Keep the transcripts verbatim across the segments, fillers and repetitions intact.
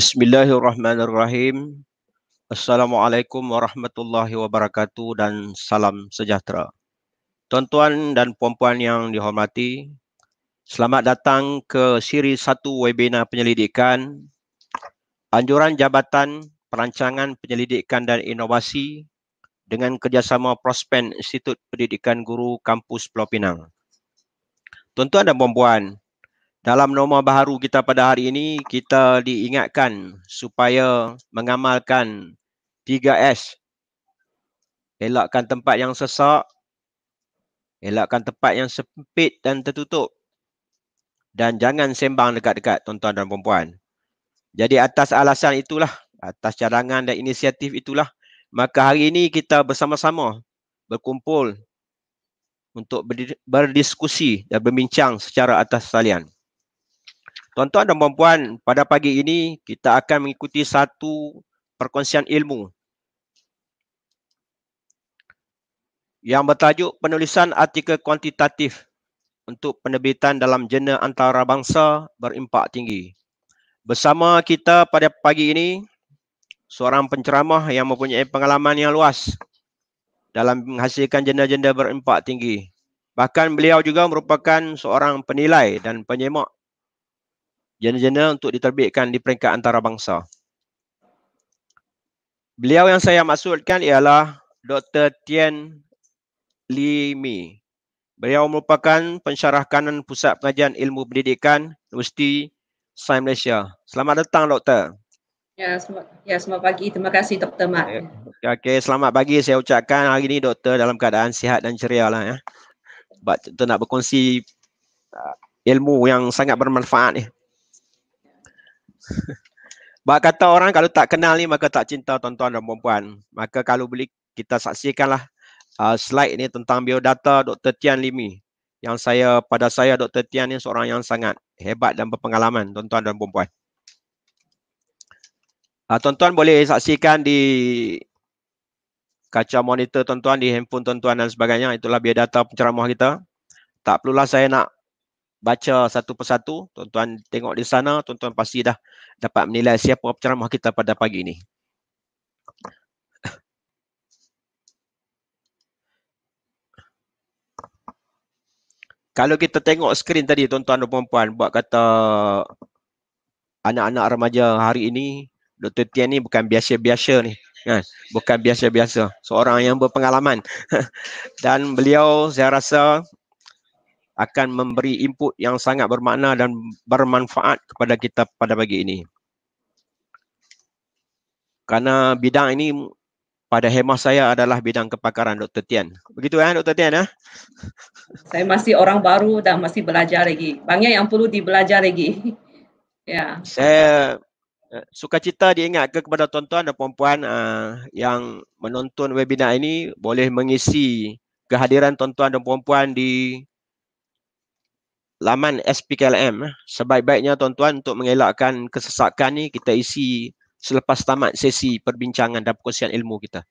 Bismillahirrahmanirrahim. Assalamualaikum warahmatullahi wabarakatuh dan salam sejahtera. Tuan-tuan dan puan-puan yang dihormati, selamat datang ke siri satu webinar penyelidikan Anjuran Jabatan Perancangan Penyelidikan dan Inovasi dengan kerjasama Prospen Institut Pendidikan Guru Kampus Pulau Pinang. Tuan-tuan dan puan-puan, dalam norma baharu kita pada hari ini, kita diingatkan supaya mengamalkan tiga S. Elakkan tempat yang sesak, elakkan tempat yang sempit dan tertutup, dan jangan sembang dekat-dekat, tuan-tuan dan puan-puan. Jadi atas alasan itulah, atas cadangan dan inisiatif itulah, maka hari ini kita bersama-sama berkumpul untuk berdiskusi dan berbincang secara atas talian. Tuan-tuan dan puan-puan, pada pagi ini kita akan mengikuti satu perkongsian ilmu yang bertajuk penulisan artikel kuantitatif untuk penerbitan dalam jurnal antarabangsa berimpak tinggi. Bersama kita pada pagi ini, seorang penceramah yang mempunyai pengalaman yang luas dalam menghasilkan jurnal-jurnal berimpak tinggi. Bahkan beliau juga merupakan seorang penilai dan penyemak jurnal-jurnal untuk diterbitkan di peringkat antarabangsa. Beliau yang saya maksudkan ialah Doktor Tien Lee Mi. Beliau merupakan pensyarah kanan Pusat Pengajian Ilmu Pendidikan Universiti Sains Malaysia. Selamat datang, Doktor. Ya, selamat, ya, selamat pagi. Terima kasih, Doktor Mat. Okey, okay, selamat pagi saya ucapkan hari ini, Doktor, dalam keadaan sihat dan ceria lah ya. Sebab kita nak berkongsi uh, ilmu yang sangat bermanfaat ni. Bak kata orang kalau tak kenal ni maka tak cinta, tuan-tuan dan puan-puan. Maka kalau boleh kita saksikanlah uh, slide ni tentang biodata Doktor Tien Lee Mi. Yang saya pada saya Doktor Tien ni seorang yang sangat hebat dan berpengalaman, tuan-tuan dan puan-puan. Uh, tuan-tuan boleh saksikan di kaca monitor tuan-tuan, di handphone tuan-tuan dan sebagainya. Itulah biodata penceramah kita. Tak perlulah saya nak baca satu persatu, tuan-tuan tengok di sana, tuan-tuan pasti dah dapat menilai siapa penceramah kita pada pagi ini. Kalau kita tengok skrin tadi, tuan-tuan dan puan-puan, buat kata anak-anak remaja hari ini, Doktor Tien ni bukan biasa-biasa ni. Kan? Bukan biasa-biasa. Seorang yang berpengalaman. Dan beliau saya rasa akan memberi input yang sangat bermakna dan bermanfaat kepada kita pada pagi ini. Karena bidang ini pada hemah saya adalah bidang kepakaran Doktor Tien. Begitu kan Doktor Tien? Eh? Saya masih orang baru dan masih belajar lagi. Banyak yang perlu dibelajar lagi. Ya. Saya sukacita diingatkan kepada tuan-tuan dan puan-puan uh, yang menonton webinar ini boleh mengisi kehadiran tuan-tuan dan puan-puan di laman S P K L M. Sebaik-baiknya tuan-tuan untuk mengelakkan kesesakan ni kita isi selepas tamat sesi perbincangan dan perkongsian ilmu kita.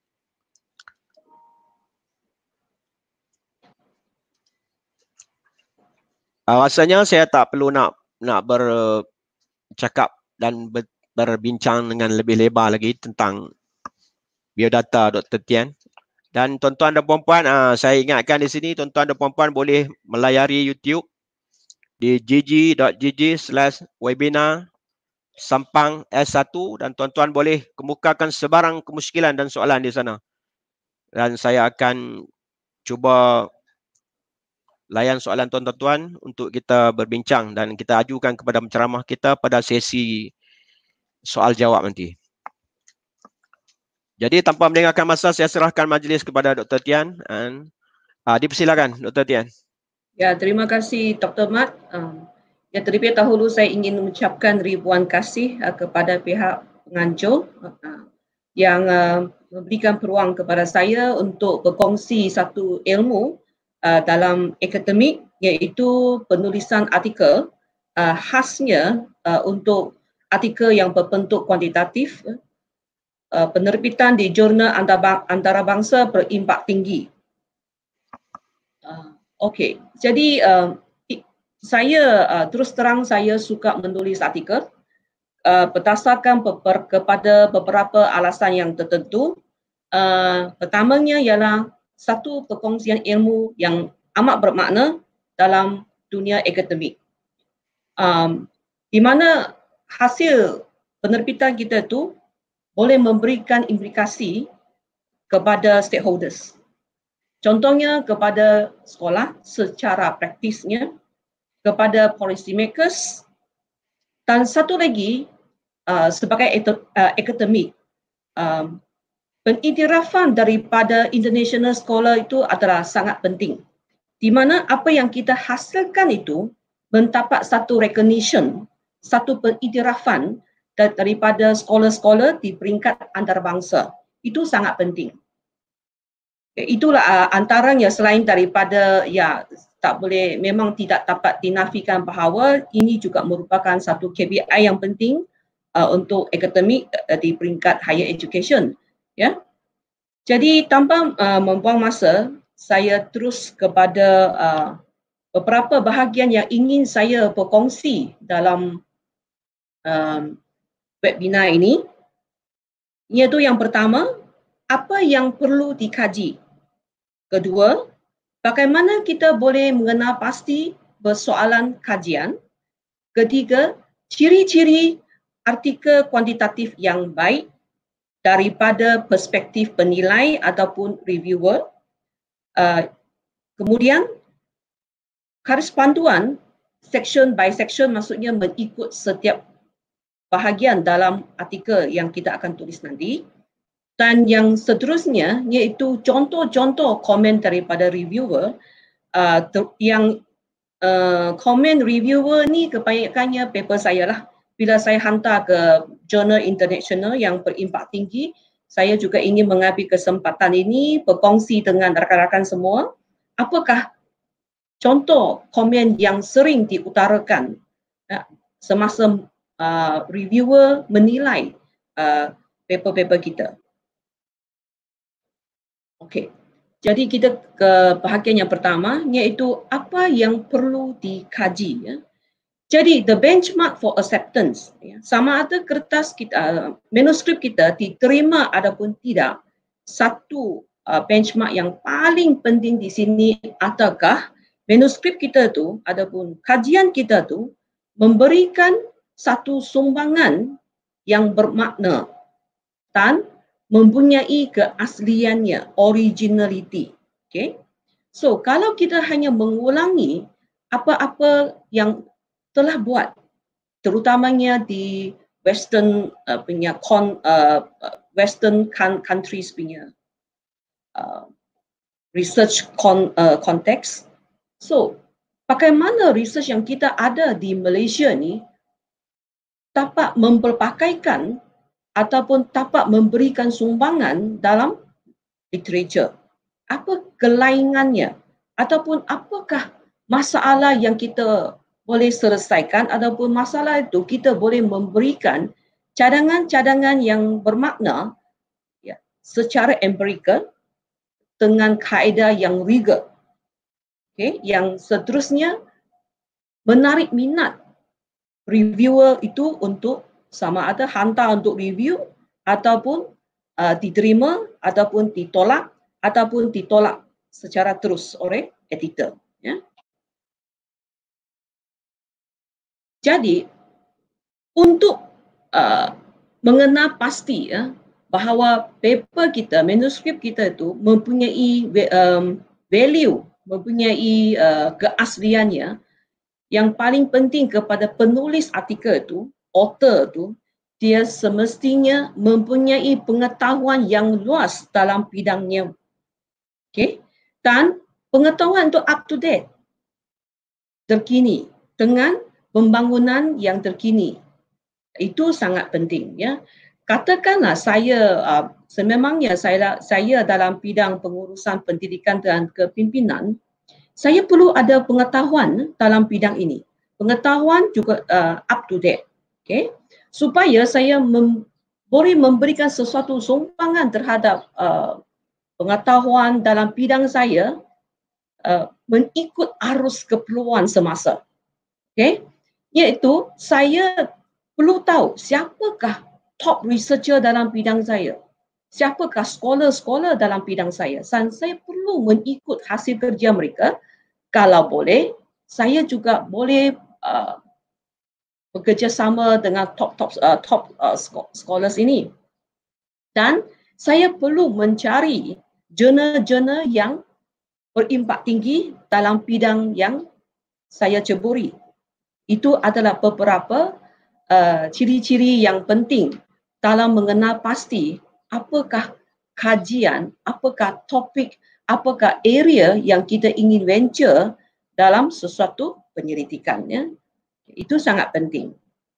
Uh, rasanya saya tak perlu nak nak bercakap dan ber, berbincang dengan lebih lebar lagi tentang biodata Doktor Tien. Dan tuan-tuan dan puan-puan, uh, saya ingatkan di sini tuan-tuan dan puan-puan boleh melayari YouTube di gg.gg slash webinar Sampang S satu dan tuan-tuan boleh kemukakan sebarang kemusykilan dan soalan di sana. Dan saya akan cuba layan soalan tuan-tuan untuk kita berbincang dan kita ajukan kepada penceramah kita pada sesi soal jawab nanti. Jadi tanpa mendengarkan masa, saya serahkan majlis kepada Doktor Tien. Dan, uh, dipersilakan Doktor Tien. Ya, terima kasih Doktor Mat. Um, ya, terlebih dahulu saya ingin mengucapkan ribuan kasih uh, kepada pihak penganjur uh, yang uh, memberikan peluang kepada saya untuk berkongsi satu ilmu uh, dalam akademik, iaitu penulisan artikel uh, khasnya uh, untuk artikel yang berbentuk kuantitatif, uh, penerbitan di jurnal antarabangsa berimpak tinggi. Uh, Okey, jadi uh, saya uh, terus terang saya suka menulis artikel uh, berdasarkan beber, kepada beberapa alasan yang tertentu. Uh, pertamanya ialah satu perkongsian ilmu yang amat bermakna dalam dunia akademik. Um, di mana hasil penerbitan kita tu boleh memberikan implikasi kepada stakeholders. Contohnya kepada sekolah secara praktisnya, kepada policy makers, dan satu lagi uh, sebagai uh, akademik, um, pengiktirafan daripada international scholar itu adalah sangat penting, di mana apa yang kita hasilkan itu mendapat satu recognition, satu pengiktirafan daripada scholar-scholar di peringkat antarabangsa. Itu sangat penting. Itulah uh, antaranya, selain daripada ya tak boleh, memang tidak dapat dinafikan bahawa ini juga merupakan satu K P I yang penting uh, untuk akademik uh, di peringkat higher education, ya. Jadi tanpa uh, membuang masa, saya terus kepada uh, beberapa bahagian yang ingin saya berkongsi dalam um, webinar ini. Iaitu yang pertama, apa yang perlu dikaji. Kedua, bagaimana kita boleh mengenal pasti persoalan kajian. Ketiga, ciri-ciri artikel kuantitatif yang baik daripada perspektif penilai ataupun reviewer. Uh, kemudian, garis panduan section by section, maksudnya mengikut setiap bahagian dalam artikel yang kita akan tulis nanti. Dan yang seterusnya iaitu contoh-contoh komen daripada reviewer, uh, yang uh, komen reviewer ni kebanyakannya paper saya lah. Bila saya hantar ke jurnal international yang berimpak tinggi, saya juga ingin mengambil kesempatan ini berkongsi dengan rakan-rakan semua apakah contoh komen yang sering diutarakan uh, semasa uh, reviewer menilai uh, paper-paper kita. Okey, jadi kita ke bahagian yang pertama, iaitu apa yang perlu dikaji. Ya. Jadi the benchmark for acceptance, ya, sama ada kertas kita, manuskrip kita diterima ataupun tidak. Satu uh, benchmark yang paling penting di sini, adakah manuskrip kita tu ataupun kajian kita tu memberikan satu sumbangan yang bermakna dan mempunyai keasliannya, originality. Okay? So, kalau kita hanya mengulangi apa-apa yang telah buat, terutamanya di Western uh, punya con, uh, Western countries punya uh, research con, uh, context. So, bagaimana research yang kita ada di Malaysia ni dapat memperpakaikan ataupun dapat memberikan sumbangan dalam literature. Apa kelainan,nya ataupun apakah masalah yang kita boleh selesaikan, ataupun masalah itu kita boleh memberikan cadangan-cadangan yang bermakna, ya, secara empirikal dengan kaedah yang rigor. Okay? Yang seterusnya menarik minat reviewer itu untuk sama ada hantar untuk review ataupun uh, diterima ataupun ditolak ataupun ditolak secara terus oleh editor. Ya. Jadi untuk uh, mengenal pasti, ya, bahawa paper kita, manuskrip kita itu mempunyai um, value, mempunyai uh, keasliannya, yang paling penting kepada penulis artikel itu, author tu, dia semestinya mempunyai pengetahuan yang luas dalam bidangnya. Okay? Dan pengetahuan itu up to date, terkini, dengan pembangunan yang terkini. Itu sangat penting. Ya. Katakanlah saya, uh, sememangnya saya, saya dalam bidang pengurusan pendidikan dan kepimpinan, saya perlu ada pengetahuan dalam bidang ini. Pengetahuan juga uh, up to date. Okay? Supaya saya mem boleh memberikan sesuatu sumbangan terhadap uh, pengetahuan dalam bidang saya uh, mengikut arus keperluan semasa. Okay? Iaitu saya perlu tahu siapakah top researcher dalam bidang saya, siapakah scholar-scholar dalam bidang saya, dan saya perlu mengikut hasil kerja mereka. Kalau boleh, saya juga boleh uh, bekerjasama dengan top-top uh, top uh, scholars ini. Dan saya perlu mencari jurnal-jurnal yang berimpak tinggi dalam bidang yang saya ceburi. Itu adalah beberapa uh, ciri-ciri yang penting dalam mengenal pasti apakah kajian, apakah topik, apakah area yang kita ingin venture dalam sesuatu penyelidikannya. Itu sangat penting.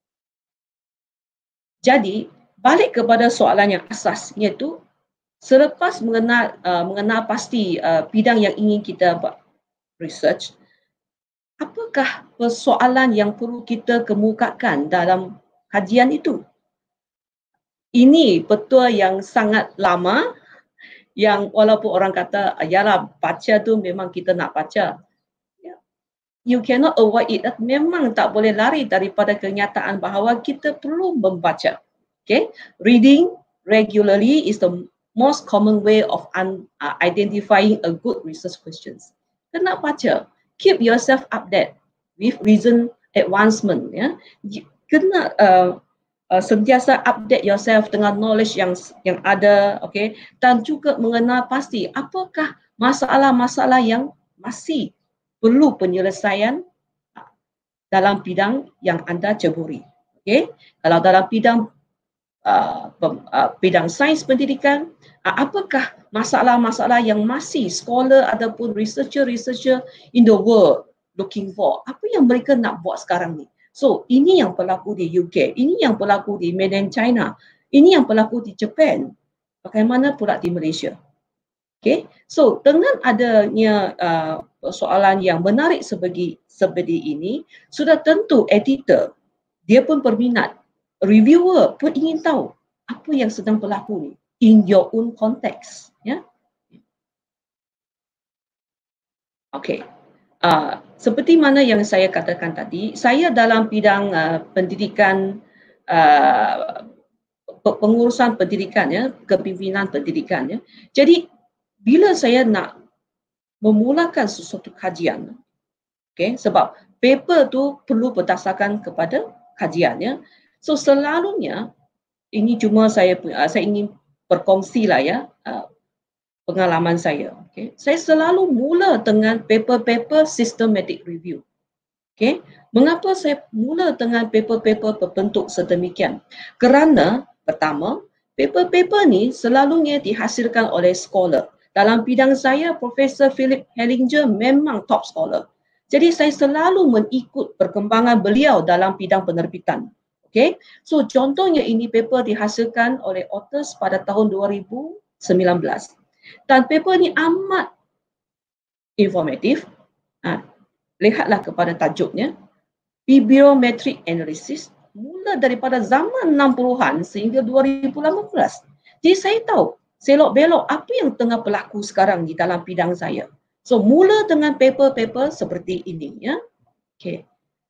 Jadi, balik kepada soalan yang asas, iaitu selepas mengenal uh, mengenal pasti uh, bidang yang ingin kita buat research, apakah persoalan yang perlu kita kemukakan dalam kajian itu? Ini betul yang sangat lama, yang walaupun orang kata, yalah baca tu memang kita nak baca. You cannot avoid it. Memang tak boleh lari daripada kenyataan bahawa kita perlu membaca. Okay? Reading regularly is the most common way of un, uh, identifying a good research questions. Kena baca. Keep yourself updated with recent advancement. Ya. Kena uh, uh, sentiasa update yourself dengan knowledge yang yang ada, okay? Dan juga mengenal pasti apakah masalah-masalah yang masih perlu penyelesaian dalam bidang yang anda ceburi. Okay? Kalau dalam bidang uh, uh, bidang sains pendidikan, uh, apakah masalah-masalah yang masih scholar ataupun researcher-researcher in the world looking for? Apa yang mereka nak buat sekarang ni? So, ini yang berlaku di U K, ini yang berlaku di mainland China, ini yang berlaku di Japan. Bagaimana pula di Malaysia? Okay, so dengan adanya uh, soalan yang menarik seperti seperti ini, sudah tentu editor dia pun berminat, reviewer pun ingin tahu apa yang sedang berlaku ni in your own context, ya. Okay, uh, seperti mana yang saya katakan tadi, saya dalam bidang uh, pendidikan, uh, pengurusan pendidikan, ya, kepimpinan pendidikan, ya. Jadi bila saya nak memulakan sesuatu kajian, okay, sebab paper tu perlu berdasarkan kepada kajiannya, so selalunya ini cuma saya saya ingin berkongsi lah, ya, pengalaman saya. Okay, saya selalu mula dengan paper-paper systematic review. Okay, mengapa saya mula dengan paper-paper berbentuk sedemikian? Kerana pertama, paper-paper ni selalunya dihasilkan oleh scholar. Dalam bidang saya, Profesor Philip Hellinger memang top scholar. Jadi saya selalu mengikut perkembangan beliau dalam bidang penerbitan. Okay? So contohnya ini paper dihasilkan oleh authors pada tahun dua ribu sembilan belas. Dan paper ni amat informatif. Ha, lihatlah kepada tajuknya. Bibliometric Analysis mula daripada zaman enam puluhan sehingga dua ribu lapan belas. Jadi saya tahu selok-belok apa yang tengah berlaku sekarang di dalam bidang saya. So, mula dengan paper-paper seperti ini, ya. Okay.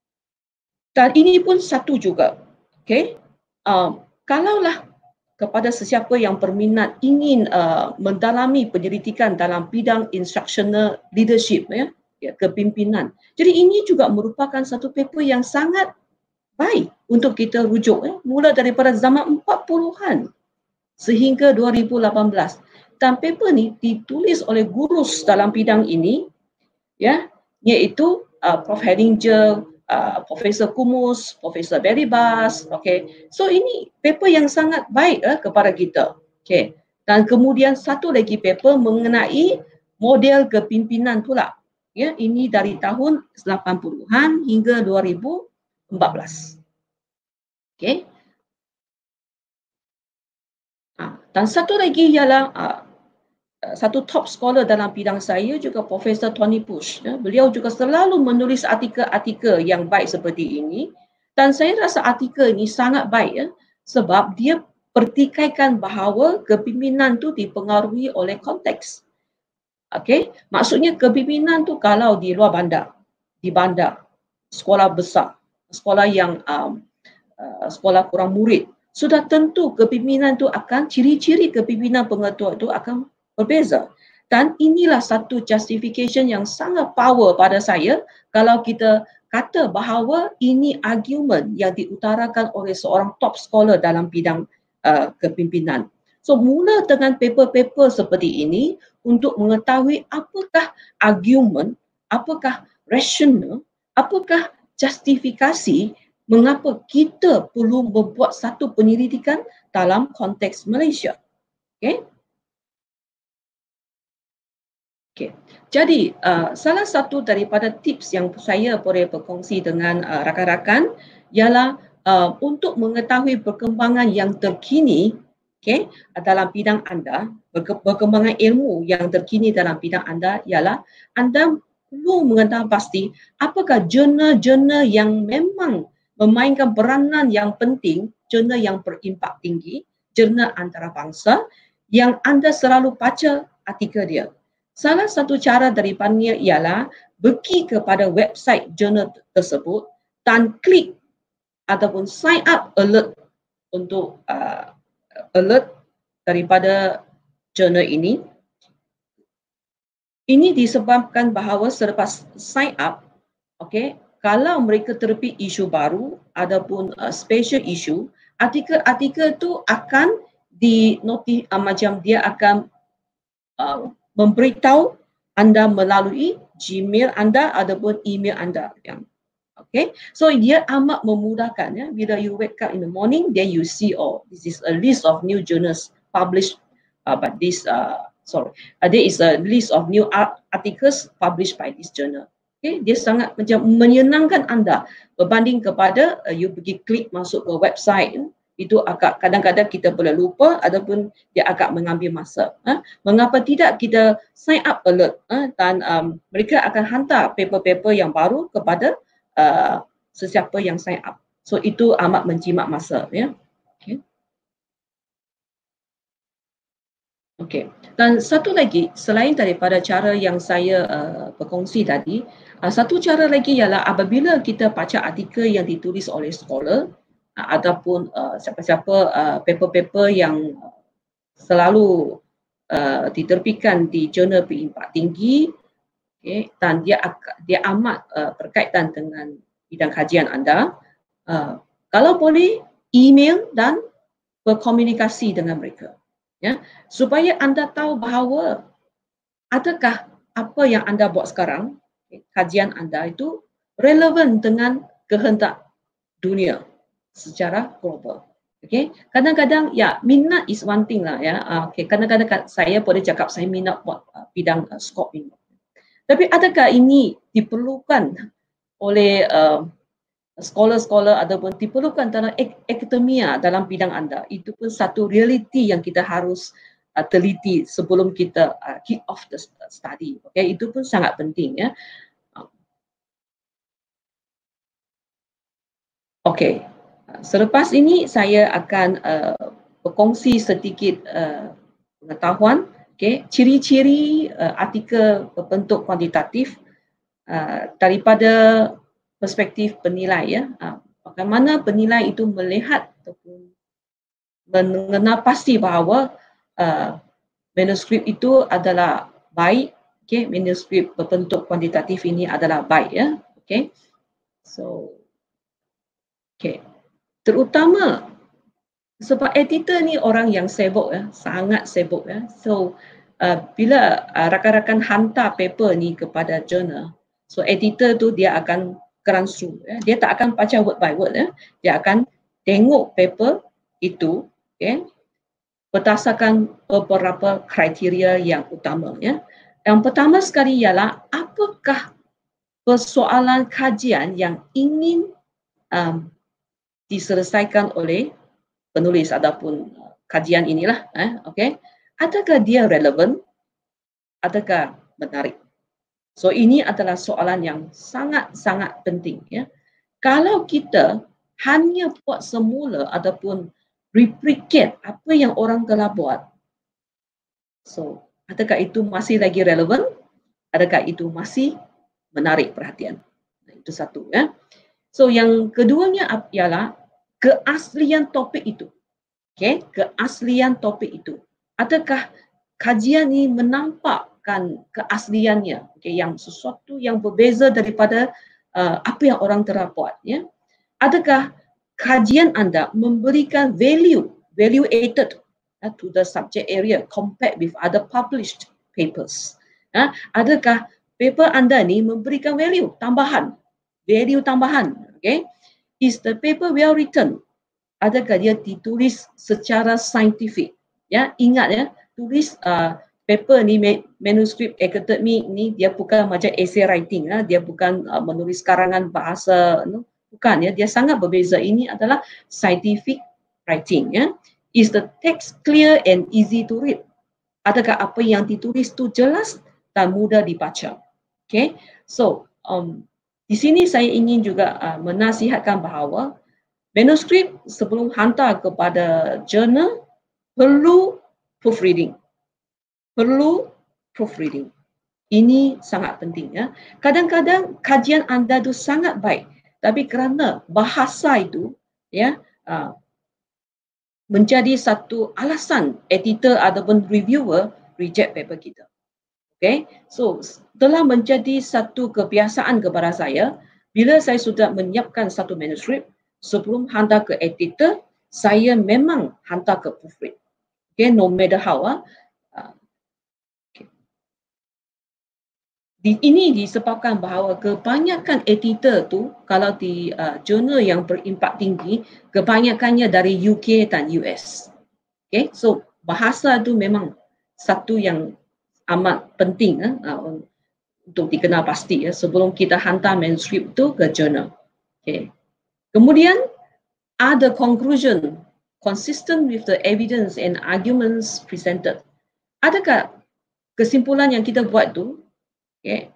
Dan ini pun satu juga. Okay. Um, kalaulah kepada sesiapa yang berminat ingin uh, mendalami penyelidikan dalam bidang instructional leadership, ya, ya, kepimpinan. Jadi ini juga merupakan satu paper yang sangat baik untuk kita rujuk, ya, mula daripada zaman empat puluhan. Sehingga dua ribu lapan belas. Dan paper ni ditulis oleh gurus dalam bidang ini, ya, iaitu uh, Profesor Hellinger, uh, Profesor Kumus, Profesor Barry Bass. Okay. So ini paper yang sangat baik uh, kepada kita. Okay. Dan kemudian satu lagi paper mengenai model kepimpinan pula. Ya, ini dari tahun lapan puluhan hingga dua ribu empat belas. Okay. Dan satu lagi ialah uh, satu top scholar dalam bidang saya juga Profesor Tony Push. Ya. Beliau juga selalu menulis artikel-artikel yang baik seperti ini. Dan saya rasa artikel ini sangat baik, ya, sebab dia pertikaikan bahawa kepimpinan itu dipengaruhi oleh konteks. Okay? Maksudnya kepimpinan itu kalau di luar bandar, di bandar, sekolah besar, sekolah yang um, uh, sekolah kurang murid, sudah tentu kepimpinan itu akan, ciri-ciri kepimpinan pengetua itu akan berbeza. Dan inilah satu justification yang sangat power pada saya kalau kita kata bahawa ini argument yang diutarakan oleh seorang top scholar dalam bidang uh, kepimpinan. So mula dengan paper-paper seperti ini untuk mengetahui apakah argument, apakah rasional, apakah justifikasi mengapa kita perlu membuat satu penyelidikan dalam konteks Malaysia. Okay? Okay. Jadi uh, salah satu daripada tips yang saya boleh berkongsi dengan uh, rakan-rakan ialah uh, untuk mengetahui perkembangan yang terkini, okay, dalam bidang anda, perkembangan ilmu yang terkini dalam bidang anda ialah anda perlu mengetahui pasti apakah jurnal-jurnal yang memang memainkan peranan yang penting, jurnal yang berimpak tinggi, jurnal antarabangsa yang anda selalu baca artikel dia. Salah satu cara daripadanya ialah pergi kepada website jurnal tersebut dan klik ataupun sign up alert untuk uh, alert daripada jurnal ini. Ini disebabkan bahawa selepas sign up, okay, kalau mereka terbit isu baru ataupun uh, special issue, artikel-artikel itu akan di noti uh, macam dia akan uh, memberitahu anda melalui Gmail anda ataupun email anda. Yang, okay, so dia amat memudahkan. Ya. Bila you wake up in the morning, then you see, oh, this is a list of new journals published uh, by this. Uh, sorry, uh, there is a list of new articles published by this journal. Okay, dia sangat macam menyenangkan anda berbanding kepada uh, you pergi klik masuk ke website. Itu agak kadang-kadang kita boleh lupa ataupun dia agak mengambil masa. Ha? Mengapa tidak kita sign up alert, ha? Dan um, mereka akan hantar paper-paper yang baru kepada uh, sesiapa yang sign up. So itu amat menjimat masa. Ya. Okay. Okay. Dan satu lagi, selain daripada cara yang saya uh, berkongsi tadi, uh, satu cara lagi ialah apabila kita baca artikel yang ditulis oleh scholar, ataupun uh, siapa-siapa uh, paper-paper yang selalu uh, diterbitkan di jurnal berimpak tinggi, okay, dan dia dia amat uh, berkaitan dengan bidang kajian anda, uh, kalau boleh email dan berkomunikasi dengan mereka, ya, supaya anda tahu bahawa adakah apa yang anda buat sekarang, okay, kajian anda itu relevan dengan kehendak dunia secara global. Okay, kadang-kadang ya minat is one thing lah ya. Okay, kadang-kadang saya boleh cakap saya minat buat uh, bidang uh, skop ini. Tapi adakah ini diperlukan oleh uh, scholar-scholar ataupun diperlukan dalam ak akademia dalam bidang anda? Itu pun satu realiti yang kita harus uh, teliti sebelum kita uh, kick off the study. Okay, itu pun sangat penting ya. Okay. Selepas ini saya akan uh, berkongsi sedikit uh, pengetahuan, okay, ciri-ciri uh, artikel berbentuk kuantitatif uh, daripada perspektif penilai. Ya. Uh, bagaimana penilai itu melihat ataupun mengenal pasti bahawa uh, manuskrip itu adalah baik, okay, manuskrip berbentuk kuantitatif ini adalah baik. Ya. Okay. So, okay. Terutama sebab editor ni orang yang sibuk ya, sangat sibuk ya. So uh, bila uh, rakan-rakan hantar paper ni kepada jurnal, so editor tu dia akan run through ya. Dia tak akan baca word by word ya. Dia akan tengok paper itu, okay, berdasarkan beberapa kriteria yang utama ya. Yang pertama sekali ialah apakah persoalan kajian yang ingin um, diselesaikan oleh penulis ataupun kajian inilah, eh, okay. Adakah dia relevan? Adakah menarik? So ini adalah soalan yang sangat-sangat penting. Ya. Kalau kita hanya buat semula ataupun replicate apa yang orang telah buat, so adakah itu masih lagi relevan? Adakah itu masih menarik perhatian? Itu satu. Ya. So yang keduanya ialah keaslian topik itu. Okay, keaslian topik itu. Adakah kajian ini menampakkan keasliannya, okay, yang sesuatu yang berbeza daripada uh, apa yang orang telah buat, ya? Adakah kajian anda memberikan value, value added uh, to the subject area compared with other published papers? Uh, adakah paper anda ni memberikan value tambahan, value tambahan, okay? Is the paper well written? Adakah dia ditulis secara saintifik? Ya, ingat ya, tulis uh, paper ni, manuskrip akademik ni, dia bukan macam essay writing, ya. Dia bukan uh, menulis karangan bahasa, no? Bukan, ya. Dia sangat berbeza. Ini adalah scientific writing, ya. Is the text clear and easy to read? Adakah apa yang ditulis tu jelas dan mudah dibaca? Okay, so um, di sini saya ingin juga uh, menasihatkan bahawa manuskrip sebelum hantar kepada jurnal perlu proofreading. Perlu proofreading. Ini sangat penting, ya. Kadang-kadang kajian anda itu sangat baik, tapi kerana bahasa itu, ya, uh, menjadi satu alasan editor ataupun reviewer reject paper kita. Okay, so telah menjadi satu kebiasaan kepada saya, bila saya sudah menyiapkan satu manuskrip, sebelum hantar ke editor, saya memang hantar ke proofread. Okay, no matter how. Uh, okay. Di, ini disebabkan bahawa kebanyakan editor tu, kalau di uh, jurnal yang berimpak tinggi, kebanyakannya dari U K dan U S. Okay, so bahasa tu memang satu yang amat penting uh, untuk dikenal pasti, ya, sebelum kita hantar manuskrip tu ke jurnal. Okay. Kemudian, are the conclusion consistent with the evidence and arguments presented? Adakah kesimpulan yang kita buat tu, okay,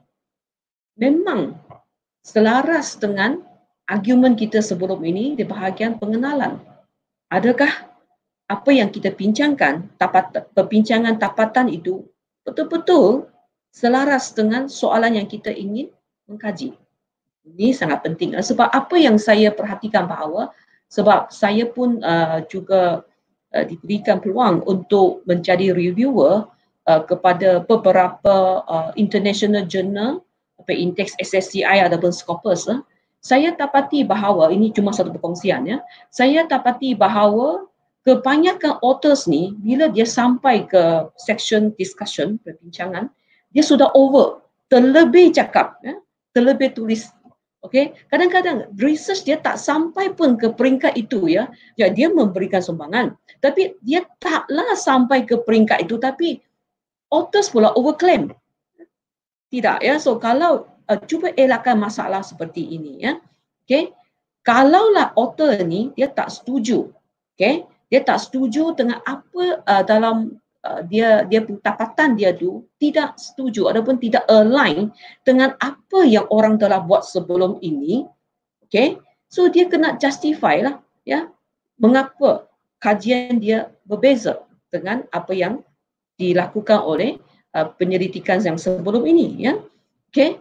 memang selaras dengan argumen kita sebelum ini di bahagian pengenalan? Adakah apa yang kita bincangkan, tapat, perbincangan tapatan itu betul-betul selaras dengan soalan yang kita ingin mengkaji? Ini sangat penting. Sebab apa yang saya perhatikan bahawa, sebab saya pun uh, juga uh, diberikan peluang untuk menjadi reviewer uh, kepada beberapa uh, international journal, Index S S C I ataupun Scopus. Uh. Saya dapati bahawa, ini cuma satu perkongsian, ya, saya dapati bahawa kebanyakan authors ni, bila dia sampai ke section discussion, perbincangan, dia sudah over, terlebih cakap, ya, terlebih tulis. Okay, kadang-kadang research dia tak sampai pun ke peringkat itu, ya. Ya, dia memberikan sumbangan, tapi dia taklah sampai ke peringkat itu, tapi authors pula overclaim. Tidak, ya. So kalau uh, cuba elakkan masalah seperti ini, ya. Okay, kalaulah author ni dia tak setuju, okay, dia tak setuju dengan apa uh, dalam Uh, dia dia tapatan dia tu tidak setuju ataupun tidak align dengan apa yang orang telah buat sebelum ini, okay, so dia kena justify lah, ya, mengapa kajian dia berbeza dengan apa yang dilakukan oleh uh, penyelidikan yang sebelum ini, ya. Okay,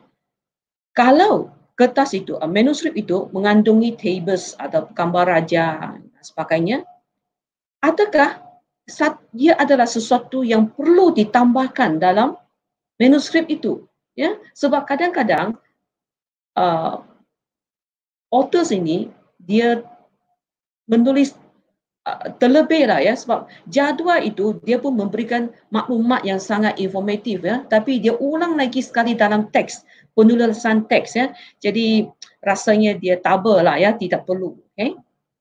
kalau kertas itu, uh, manuskrip itu mengandungi tables atau gambar raja dan sebagainya, adakah dia adalah sesuatu yang perlu ditambahkan dalam manuskrip itu, ya? Sebab kadang-kadang uh, authors ini dia menulis uh, terlebih lah, ya, sebab jadual itu dia pun memberikan maklumat yang sangat informatif, ya, tapi dia ulang lagi sekali dalam teks, penulisan teks, ya. Jadi rasanya dia tabur lah, ya, tidak perlu. Okay?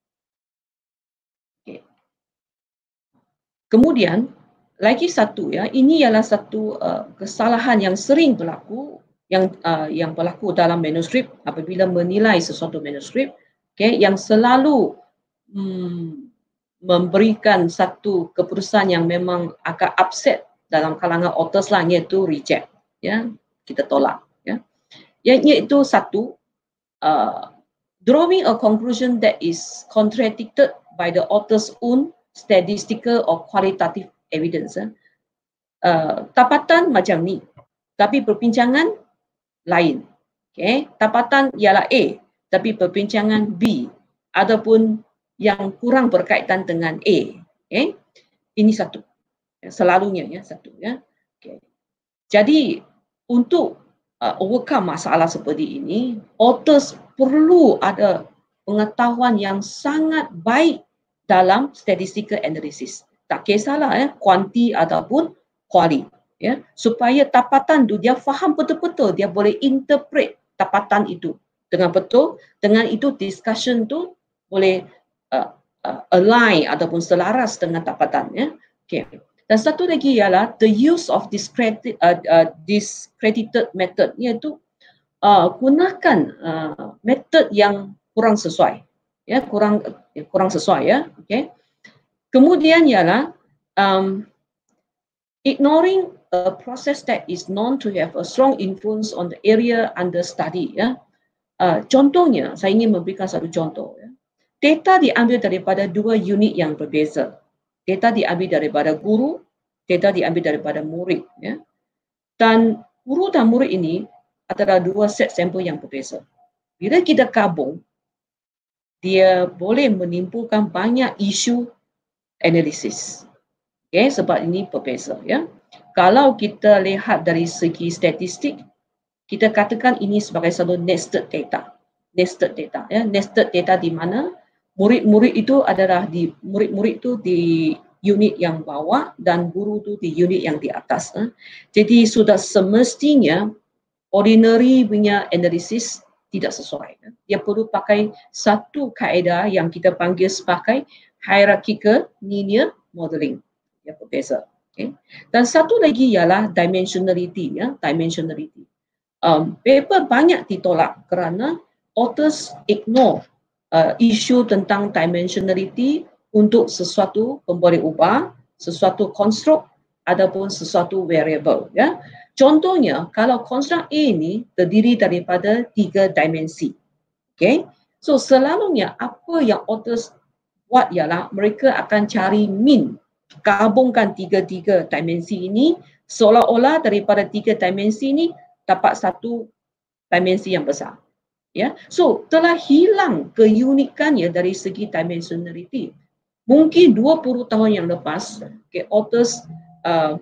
Kemudian lagi satu, ya, ini ialah satu uh, kesalahan yang sering berlaku, yang uh, yang berlaku dalam manuskrip apabila menilai sesuatu manuskrip, okay, yang selalu hmm, memberikan satu keputusan yang memang agak upset dalam kalangan authors lah, iaitu reject, ya, kita tolak, ya. Yang iaitu satu, uh, drawing a conclusion that is contradicted by the author's own statistical or qualitative evidence. Uh, tapatan macam ni, tapi perbincangan lain. Okay, tapatan ialah A, tapi perbincangan B, ataupun yang kurang berkaitan dengan A. Okay? Ini satu. Selalunya ya satu ya. Okay. Jadi untuk uh, overcome masalah seperti ini, authors perlu ada pengetahuan yang sangat baik dalam statistical analysis. Tak kisahlah ya, kuanti ataupun kuali. Ya, supaya tapatan itu dia faham betul-betul, dia boleh interpret tapatan itu dengan betul. Dengan itu discussion tu boleh uh, uh, align ataupun selaras dengan tapatan. Ya. Okay. Dan satu lagi ialah the use of discredited, uh, uh, discredited method, iaitu uh, gunakan uh, metod yang kurang sesuai, ya kurang uh, kurang sesuai ya. Okay. Kemudian ialah um, ignoring a process that is known to have a strong influence on the area under study. Ya. Uh, contohnya, saya ingin memberikan satu contoh. Ya. Data diambil daripada dua unit yang berbeza. Data diambil daripada guru, data diambil daripada murid. Ya. Dan guru dan murid ini adalah dua set sampel yang berbeza. Bila kita gabung, dia boleh menimbulkan banyak isu analisis. Okay, sebab ini berbeza. Ya. Kalau kita lihat dari segi statistik, kita katakan ini sebagai satu nested data. Nested data. Ya. Nested data di mana murid-murid itu adalah di murid-murid itu di unit yang bawah dan guru itu di unit yang di atas. Eh. Jadi sudah semestinya ordinary punya analisis tidak sesuai. Eh. Dia perlu pakai satu kaedah yang kita panggil sebagai hierarchical linear modeling. Dia berbeza. Okay. Dan satu lagi ialah dimensionality. Ya. Dimensionality. Um, paper banyak ditolak kerana authors ignore Uh, isu tentang dimensionality untuk sesuatu pemboleh ubah, sesuatu konstruk ataupun sesuatu variable. Ya. Contohnya, kalau konstruk A ini terdiri daripada tiga dimensi. Okay. So, selalunya apa yang authors buat ialah mereka akan cari mean, gabungkan tiga-tiga dimensi ini, seolah-olah daripada tiga dimensi ini dapat satu dimensi yang besar. Ya, so telah hilang keunikannya dari segi dimensionality. Mungkin dua puluh tahun yang lepas, okay, authors uh,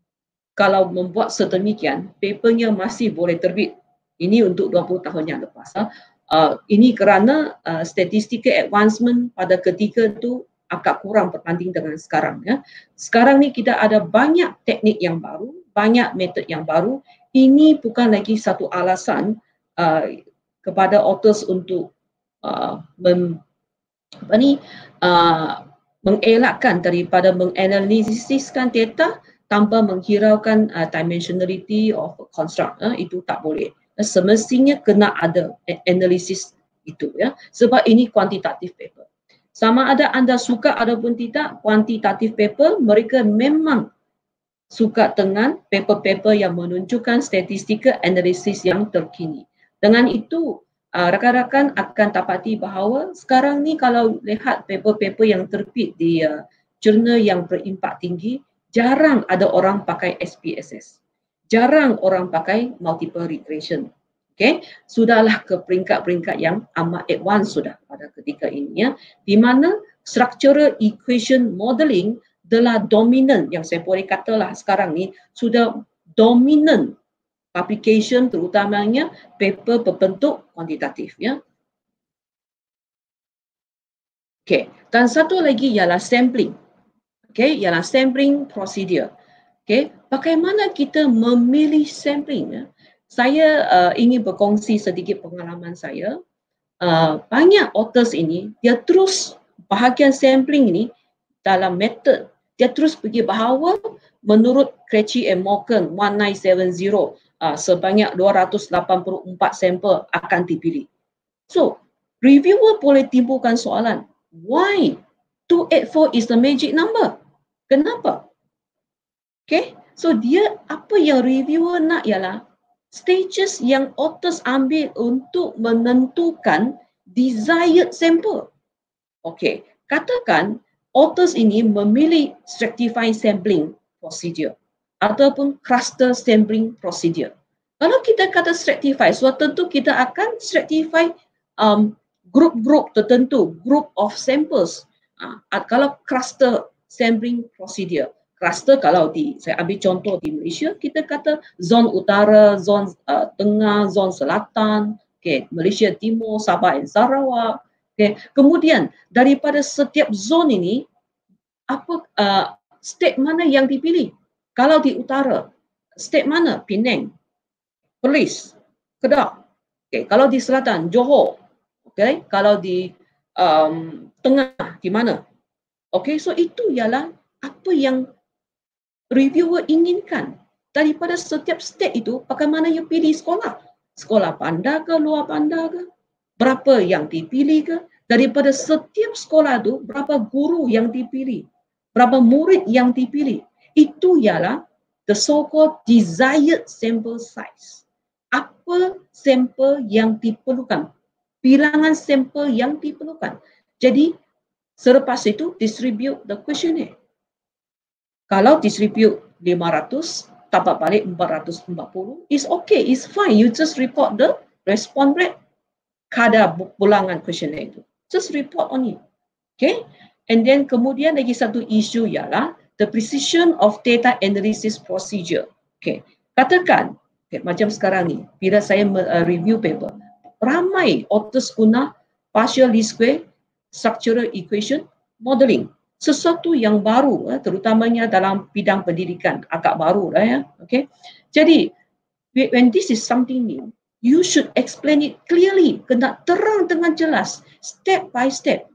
kalau membuat sedemikian, papernya masih boleh terbit. Ini untuk dua puluh tahun yang lepas. Uh, ini kerana uh, statistical advancement pada ketika itu agak kurang berbanding dengan sekarang. Ya. Sekarang ni kita ada banyak teknik yang baru, banyak metod yang baru. Ini bukan lagi satu alasan uh, kepada authors untuk uh, mem, apa ni, uh, mengelakkan daripada menganalisiskan data tanpa menghiraukan uh, dimensionality of construct. Uh, itu tak boleh. Uh, semestinya kena ada analisis itu. Ya. Sebab ini kuantitatif paper. Sama ada anda suka ataupun tidak, kuantitatif paper mereka memang suka dengan paper-paper yang menunjukkan statistical analysis yang terkini. Dengan itu, rakan-rakan akan dapati bahawa sekarang ni kalau lihat paper-paper yang terbit di uh, jurnal yang berimpak tinggi, jarang ada orang pakai S P S S. Jarang orang pakai multiple regression. Okay? Sudahlah ke peringkat-peringkat yang amat advance sudah pada ketika ini. Ya, di mana structural equation modeling adalah dominant, yang saya boleh katalah sekarang ni sudah dominant publication, terutamanya paper berbentuk kuantitatif. Ya. Okay. Dan satu lagi ialah sampling. Okay. Ialah sampling procedure. Okay. Bagaimana kita memilih sampling? Ya. Saya uh, ingin berkongsi sedikit pengalaman saya. Uh, banyak authors ini, dia terus bahagian sampling ini dalam metod, dia terus pergi bahawa menurut Krejci and Morgan nineteen seventy, uh, sebanyak dua ratus lapan puluh empat sampel akan dipilih. So, reviewer boleh timbulkan soalan, why two eighty-four is the magic number? Kenapa? Okay, so dia, apa yang reviewer nak ialah stages yang authors ambil untuk menentukan desired sample. Okay, katakan authors ini memilih stratifying sampling procedure ataupun cluster sampling procedure. Kalau kita kata stratify, so tentu kita akan stratify um, grup-grup tertentu, group of samples. Uh, kalau cluster sampling procedure, cluster kalau di, saya ambil contoh di Malaysia, kita kata zon utara, zon uh, tengah, zon selatan, okay, Malaysia Timur, Sabah dan Sarawak. Okay. Kemudian daripada setiap zon ini, apa uh, state mana yang dipilih? Kalau di utara, state mana? Penang, Perlis, Kedah. Okay. Kalau di selatan, Johor. Okay. Kalau di um, tengah, di mana? Okay. So itu ialah apa yang reviewer inginkan. Daripada setiap state itu, bagaimana you pilih sekolah? Sekolah bandar ke, luar bandar ke? Berapa yang dipilih ke? Daripada setiap sekolah itu, berapa guru yang dipilih? Berapa murid yang dipilih? Itu ialah the so-called desired sample size. Apa sampel yang diperlukan? Bilangan sampel yang diperlukan. Jadi, selepas itu, distribute the questionnaire. Kalau distribute lima ratus, dapat balik empat ratus empat puluh, is okay, is fine. You just report the response rate. Kadar pulangan questionnaire itu. Just report on it. Okay? And then kemudian lagi satu isu ialah the precision of data analysis procedure. Okay. Katakan, okay, macam sekarang ni, bila saya uh, review paper, ramai authors guna partial least square structural equation modeling. Sesuatu yang baru, terutamanya dalam bidang pendidikan, agak baru lah ya. Okay. Jadi, when this is something new, you should explain it clearly, kena terang dengan jelas, step by step.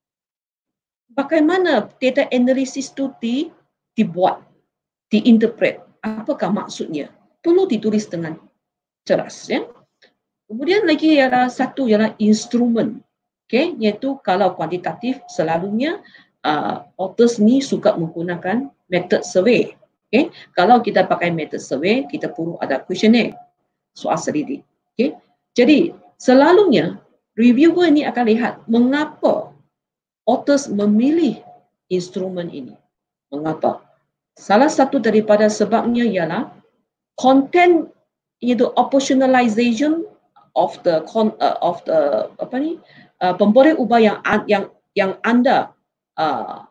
Bagaimana data analysis itu di, dibuat, diinterpret, apakah maksudnya? Perlu ditulis dengan jelas. Ya. Kemudian lagi ialah satu ialah instrumen, okay, iaitu kalau kuantitatif selalunya Uh, authors ni suka menggunakan method survey. Okay? Kalau kita pakai method survey, kita perlu ada questionnaire, soal selidik. Okay? Jadi, selalunya reviewer ni akan lihat mengapa authors memilih instrumen ini. Mengapa? Salah satu daripada sebabnya ialah content, iaitu operationalization of the uh, of the apa ni uh, pemboreh ubah yang yang yang anda Uh,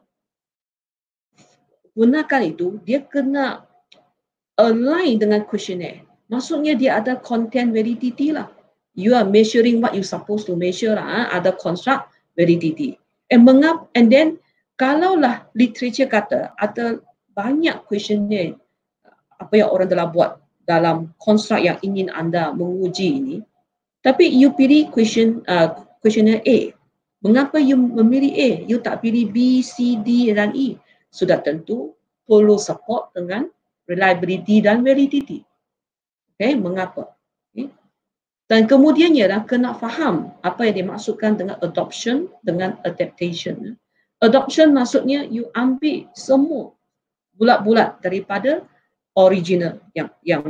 gunakan itu, dia kena align dengan questionnaire. Maksudnya dia ada content validity lah. You are measuring what you supposed to measure lah. Ha? Ada construct validity. And mengap, and then kalaulah literature kata ada banyak questionnaire apa yang orang telah buat dalam construct yang ingin anda menguji ini, tapi you pilih question uh, questionnaire A. Mengapa you memilih A? You tak pilih B, C, D dan E? Sudah tentu perlu support dengan reliability dan validity. Okay, mengapa? Okay. Dan kemudian ialah kena faham apa yang dimaksudkan dengan adoption dengan adaptation. Adoption maksudnya you ambil semua bulat-bulat daripada original yang yang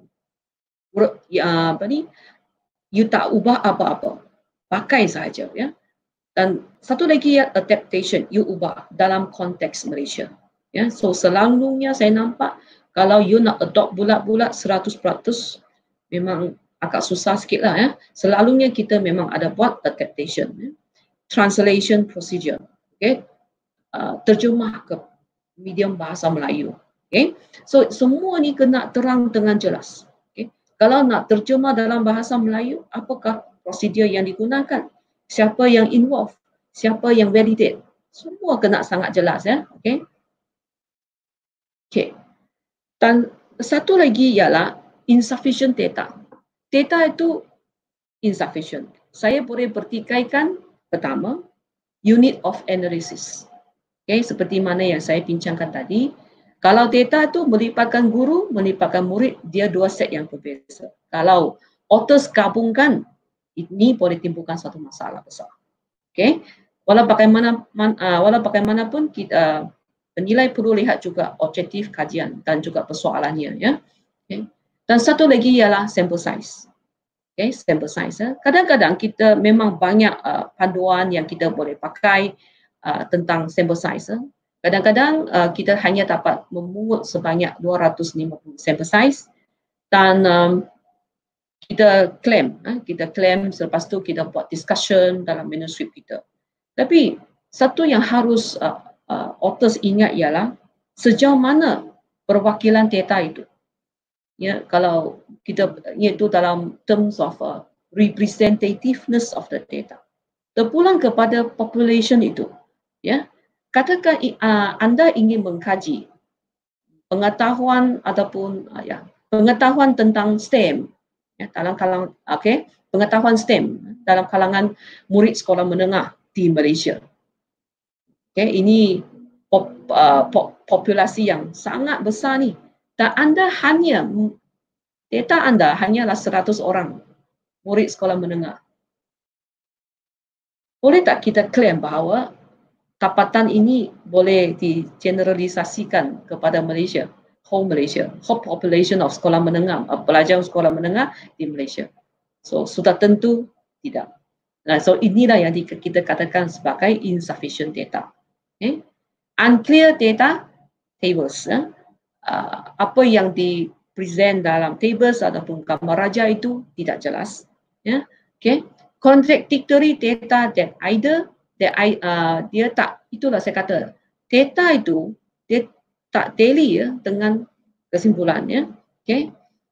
uh, apa ni, you tak ubah apa-apa, pakai sahaja ya. Dan satu lagi ya, adaptation, you ubah dalam konteks Malaysia. Ya, so selalunya saya nampak kalau you nak adopt bulat-bulat seratus peratus memang agak susah sikit lah ya. Selalunya kita memang ada buat adaptation, ya. Translation procedure, okay. Uh, terjemah ke medium bahasa Melayu. Okay. So semua ni kena terang dengan jelas. Okay. Kalau nak terjemah dalam bahasa Melayu, apakah prosedur yang digunakan? Siapa yang involve, siapa yang validate, semua kena sangat jelas ya. Okay. Okay. Dan satu lagi ialah insufficient data. Data itu insufficient. Saya boleh pertikaikan pertama, unit of analysis. Okay, seperti mana yang saya bincangkan tadi. Kalau data itu melibatkan guru, melibatkan murid, dia dua set yang berbeza. Kalau authors gabungkan, ini boleh timbulkan satu masalah besar. Okay. Walau bagaimana, uh, walau bagaimanapun kita uh, penilai perlu lihat juga objektif kajian dan juga persoalannya. Ya. Okay. Dan satu lagi ialah sample size. Okay, sample size. Ya. Kadang-kadang kita memang banyak uh, panduan yang kita boleh pakai uh, tentang sample size. Ya. Kadang-kadang uh, kita hanya dapat memungut sebanyak dua ratus lima puluh sample size dan um, kita claim, uh, kita claim selepas tu kita buat discussion dalam manuskrip kita. Tapi satu yang harus uh, uh, authors ingat ialah sejauh mana perwakilan data itu. Ya, kalau kita iaitu dalam terms of uh, representativeness of the data. Terpulang kepada population itu. Ya, katakan uh, anda ingin mengkaji pengetahuan ataupun uh, ya, pengetahuan tentang STEM ya, dalam kalangan okay, pengetahuan STEM dalam kalangan murid sekolah menengah di Malaysia. Okay, ini pop, uh, pop, populasi yang sangat besar ni. Dan anda hanya, data anda hanyalah seratus orang murid sekolah menengah. Boleh tak kita klaim bahawa dapatan ini boleh digeneralisasikan kepada Malaysia, whole Malaysia, whole population of sekolah menengah, pelajar sekolah menengah di Malaysia? So, sudah tentu tidak. Nah, so inilah yang kita katakan sebagai insufficient data. Okay? Unclear data tables. Eh? Uh, apa yang di present dalam tables ataupun gambar raja itu tidak jelas. Ya, okay. Contradictory data that either that I uh, dia tak, itulah saya kata data itu dia tak tally ya dengan kesimpulannya. Okay.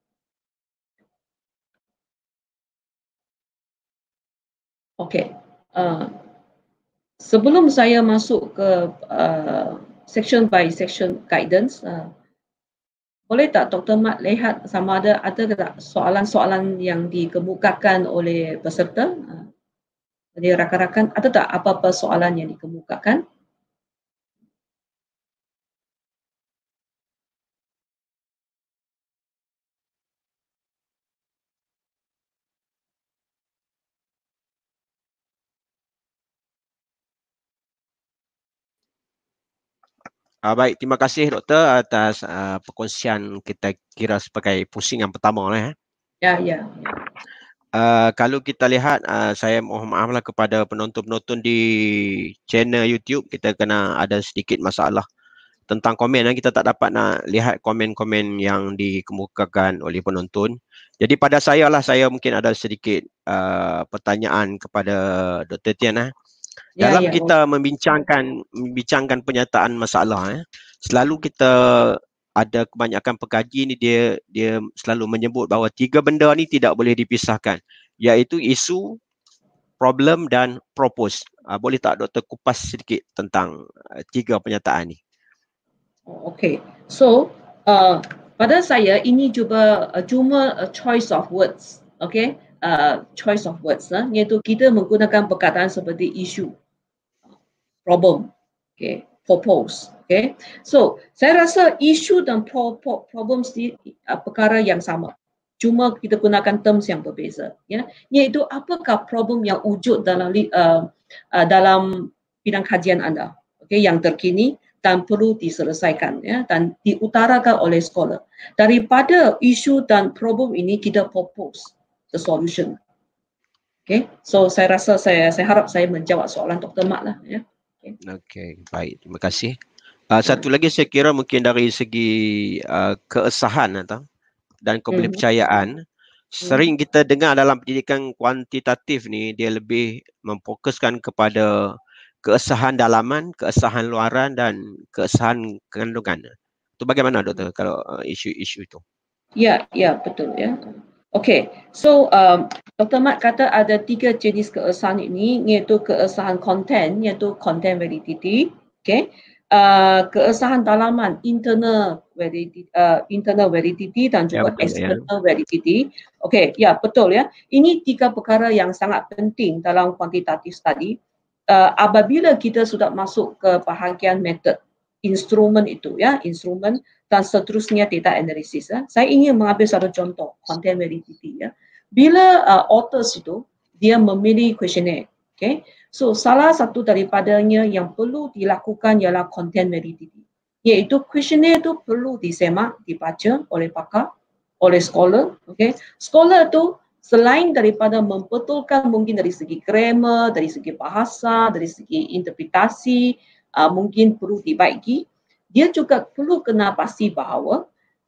Okay. Uh, sebelum saya masuk ke uh, section by section guidance. Uh, Boleh tak Doktor Mat lihat sama ada ada tak soalan-soalan yang dikemukakan oleh peserta? Jadi rakan-rakan, ada tak apa-apa soalan yang dikemukakan? Uh, baik, terima kasih doktor atas uh, perkongsian kita kira sebagai pusingan pertama lah. Eh. Ya, ya. ya. Uh, kalau kita lihat, uh, saya mohon maaflah kepada penonton-penonton di channel YouTube, kita kena ada sedikit masalah tentang komen. Eh. Kita tak dapat nak lihat komen-komen yang dikemukakan oleh penonton. Jadi pada saya lah, saya mungkin ada sedikit uh, pertanyaan kepada Doktor Tian. Eh. Dalam ya, ya, kita oh. membincangkan membincangkan penyataan masalah, eh, selalu kita ada kebanyakan pengkaji ni dia dia selalu menyebut bahawa tiga benda ni tidak boleh dipisahkan, iaitu isu, problem dan propose. Uh, boleh tak doktor kupas sedikit tentang uh, tiga penyataan ni? Okay, so uh, pada saya ini juga uh, cuma a choice of words, okay, uh, choice of words, uh, iaitu kita menggunakan perkataan seperti isu, problem, okay, propose, okay. So saya rasa isu dan pro, pro, problems ni uh, perkara yang sama, cuma kita gunakan terms yang berbeza, ya, iaitu apakah problem yang wujud dalam uh, uh, dalam bidang kajian anda, okay, yang terkini dan perlu diselesaikan, ya, dan diutarakan oleh scholar. Daripada isu dan problem ini kita propose the solution. Okay, so saya rasa saya saya harap saya menjawab soalan Doktor Mat lah, ya. Okey, okay, baik, terima kasih. Uh, satu lagi saya kira mungkin dari segi uh, keesahan atau dan kepercayaan, mm-hmm. sering kita dengar dalam pendidikan kuantitatif ni dia lebih memfokuskan kepada keesahan dalaman, keesahan luaran dan keesahan kandungan. Itu bagaimana doktor kalau uh, isu-isu itu? Ya, ya betul ya. Okey, so um, Doktor Mat kata ada tiga jenis keesahan ini, iaitu keesahan konten, iaitu content validity, okey, uh, keesahan dalaman internal validity, uh, internal validity dan juga ya, betul, external ya. validity. Okey, ya betul ya. Ini tiga perkara yang sangat penting dalam quantitative study. Uh, apabila kita sudah masuk ke bahagian method, instrumen itu ya, instrumen dan seterusnya data analysis. Ya. Saya ingin mengambil satu contoh content validity. Ya. Bila uh, authors itu dia memilih questionnaire, okay? So salah satu daripadanya yang perlu dilakukan ialah content validity. Iaitu questionnaire itu perlu disemak, dibaca oleh pakar, oleh scholar. Okay? Scholar itu selain daripada membetulkan mungkin dari segi grammar, dari segi bahasa, dari segi interpretasi, uh, mungkin perlu dibaiki, dia juga perlu kena pasti bahawa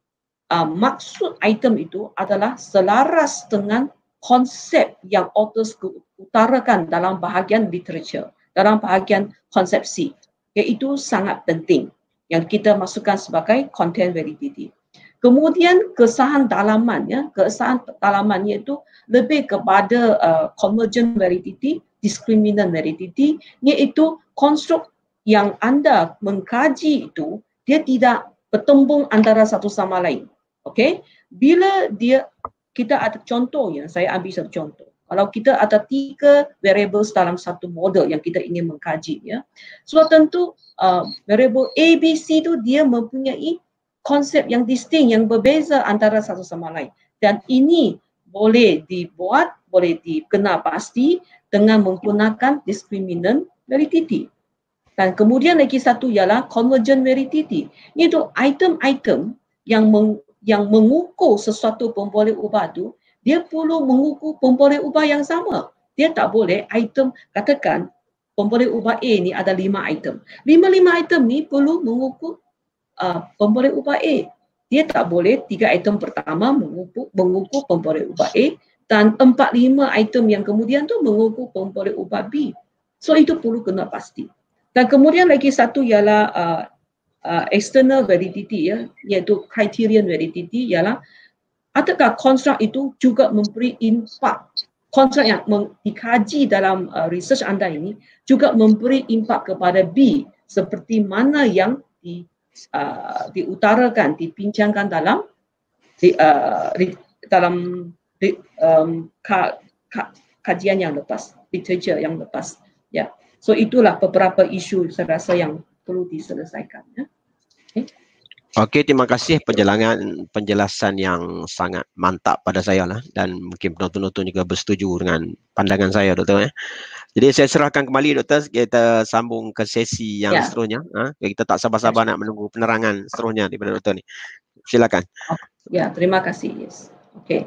uh, maksud item itu adalah selaras dengan konsep yang authors utarakan dalam bahagian literature, dalam bahagian konsepsi, iaitu sangat penting yang kita masukkan sebagai content validity. Kemudian kesahan dalaman, ya, kesahan dalamannya itu lebih kepada uh, convergent validity, discriminant validity, iaitu konstruk yang anda mengkaji itu dia tidak bertembung antara satu sama lain. Okey, bila dia kita ada contohnya, saya ambil satu contoh. Kalau kita ada tiga variables dalam satu model yang kita ingin mengkaji, ya, so tentu uh, variable A, B, C itu dia mempunyai konsep yang distinct, yang berbeza antara satu sama lain. Dan ini boleh dibuat, boleh dikenal pasti dengan menggunakan discriminant validity. Dan kemudian lagi satu ialah convergent validity. Iaitu item-item yang meng, yang mengukur sesuatu pemboleh ubah itu, dia perlu mengukur pemboleh ubah yang sama. Dia tak boleh item, katakan pemboleh ubah A ni ada lima item. Lima-lima item ni perlu mengukur uh, pemboleh ubah A. Dia tak boleh tiga item pertama mengukur, mengukur pemboleh ubah A dan empat lima item yang kemudian tu mengukur pemboleh ubah B. So itu perlu kena pasti. Dan kemudian lagi satu ialah uh, uh, external validity, ya, iaitu criterion validity, ialah adakah konstruk itu juga memberi impak, konstruk yang dikaji dalam uh, research anda ini juga memberi impak kepada B seperti mana yang di, uh, diutarakan, dibincangkan dalam di, uh, di, dalam di, um, ka, ka, kajian yang lepas, literature yang lepas, ya. So itulah beberapa isu saya rasa yang perlu diselesaikan, ya. Okay. Okey, terima kasih penjelasan penjelasan yang sangat mantap pada saya lah, dan mungkin penonton-penonton juga bersetuju dengan pandangan saya, Doktor. Ya. Jadi saya serahkan kembali, Doktor. Kita sambung ke sesi yang ya. seterusnya. Ha? Kita tak sabar-sabar ya. nak menunggu penerangan seterusnya daripada Doktor ni. Silakan. Oh, ya, terima kasih. Yes. Okey.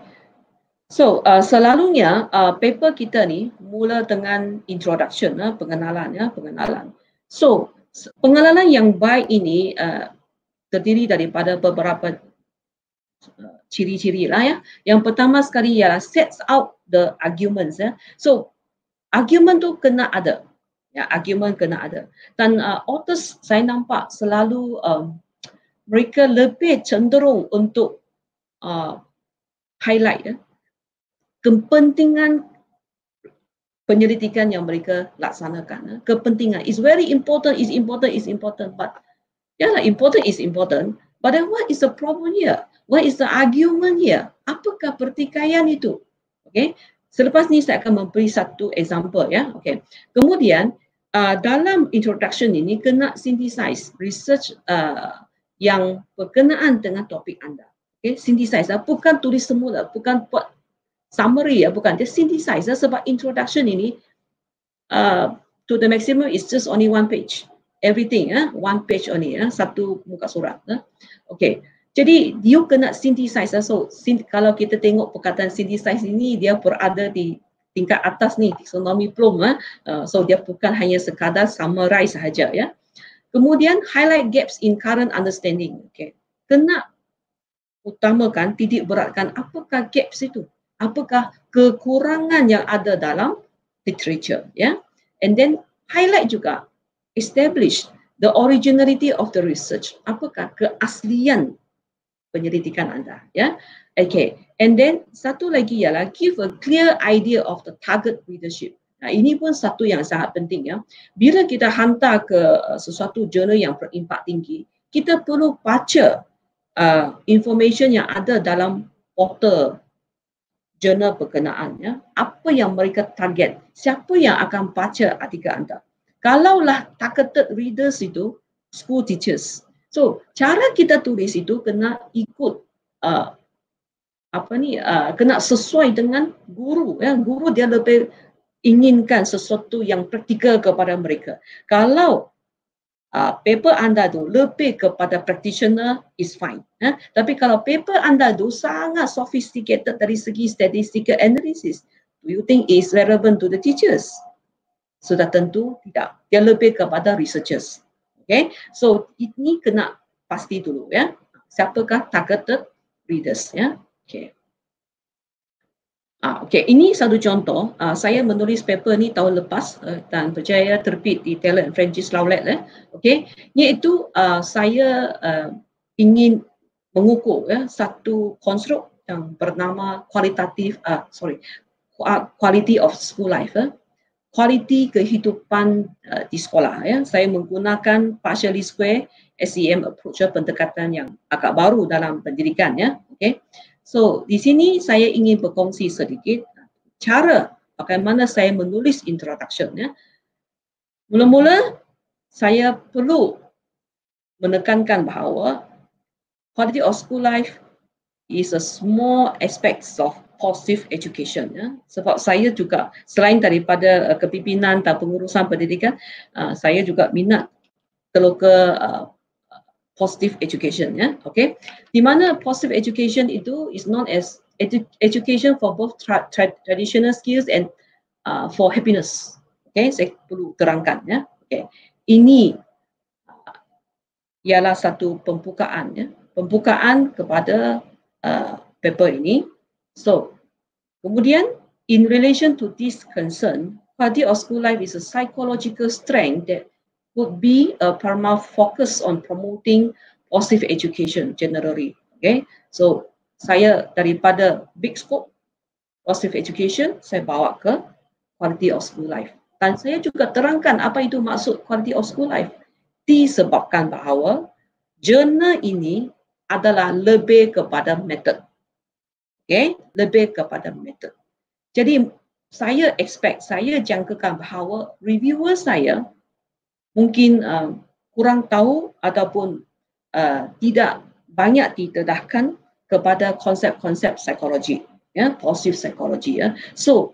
So, uh, selalunya uh, paper kita ni mula dengan introduction, uh, pengenalan, ya, pengenalan. So, pengenalan yang baik ini uh, terdiri daripada beberapa ciri-ciri lah, ya. Yang pertama sekali ialah sets out the arguments, ya. So argument tu kena ada, ya, argument kena ada. Dan uh, authors saya nampak selalu um, mereka lebih cenderung untuk uh, highlight, ya, kepentingan penyelidikan yang mereka laksanakan, ya. Kepentingan is very important, is important, is important, but yeah, important is important, but then what is the problem here? What is the argument here? Apakah pertikaian itu? Okay. Selepas ni saya akan memberi satu example, ya. Okay. Kemudian uh, dalam introduction ini kena synthesize research uh, yang berkenaan dengan topik anda. Okay. Synthesize, uh, bukan tulis semula, bukan buat summary, ya, bukan. Dia synthesize, uh, sebab introduction ini uh, to the maximum is just only one page. Everything, eh? one page only, eh? satu muka surat. Eh? Okay, jadi you kena synthesize. Eh? So kalau kita tengok perkataan synthesize ini, dia berada di tingkat atas ni, taxonomy plum. Eh? Uh, so dia bukan hanya sekadar summarize sahaja, ya. Kemudian highlight gaps in current understanding. Okay, kena utamakan, titik beratkan apakah gaps itu, apakah kekurangan yang ada dalam literature, ya. And then highlight juga establish the originality of the research. Apakah keaslian penyelidikan anda, ya? Okay. And then satu lagi ialah give a clear idea of the target readership. Nah, ini pun satu yang sangat penting, ya. Bila kita hantar ke uh, sesuatu jurnal yang berimpak tinggi, kita perlu baca uh, information yang ada dalam portal jurnal berkenaan, ya. Apa yang mereka target, siapa yang akan baca artikel anda. Kalaulah targeted readers itu school teachers, so cara kita tulis itu kena ikut uh, apa ni, uh, kena sesuai dengan guru, ya. Guru dia lebih inginkan sesuatu yang praktikal kepada mereka. Kalau uh, paper anda tu lebih kepada practitioner is fine, ya. Tapi kalau paper anda tu sangat sophisticated dari segi statistical analysis, do you think is relevant to the teachers? Sudah tentu tidak. Dia lebih kepada researchers. Okay, so ini kena pasti dulu, ya. Siapakah targeted readers. Ya, okay. Ah, okay, ini satu contoh. Uh, saya menulis paper ni tahun lepas uh, dan berjaya terbit di Taylor and Francis Rowlatt. Eh. Okay, iaitu uh, saya uh, ingin mengukur ya, satu konstruk yang bernama kualitatif, uh, sorry, quality of school life. Eh. Kualiti kehidupan uh, di sekolah. Ya. Saya menggunakan partially square S E M approach, pendekatan yang agak baru dalam pendidikan. Ya. Okay. So, di sini saya ingin berkongsi sedikit cara bagaimana saya menulis introduction. Ya. Mula-mula, saya perlu menekankan bahawa quality of school life is a small aspects of positive education. Ya. Sebab saya juga, selain daripada uh, kepimpinan dan pengurusan pendidikan, uh, saya juga minat teloka uh, positive education, ya, okay. Di mana positive education itu is known as edu education for both tra tra traditional skills and uh, for happiness. Okay, saya perlu terangkan, ya. Okay, ini uh, ialah satu pembukaan, ya, pembukaan kepada uh, paper ini. So, kemudian in relation to this concern, quality of school life is a psychological strength that would be a paramount focus on promoting positive education generally. Okay, so saya daripada big scope positive education saya bawa ke quality of school life. Dan saya juga terangkan apa itu maksud quality of school life. Disebabkan bahawa jurnal ini adalah lebih kepada method. Okay, lebih kepada method. Jadi saya expect, saya jangkakan bahawa reviewer saya mungkin uh, kurang tahu ataupun uh, tidak banyak didedahkan kepada konsep-konsep psikologi, ya, positive psychology. Ya. So,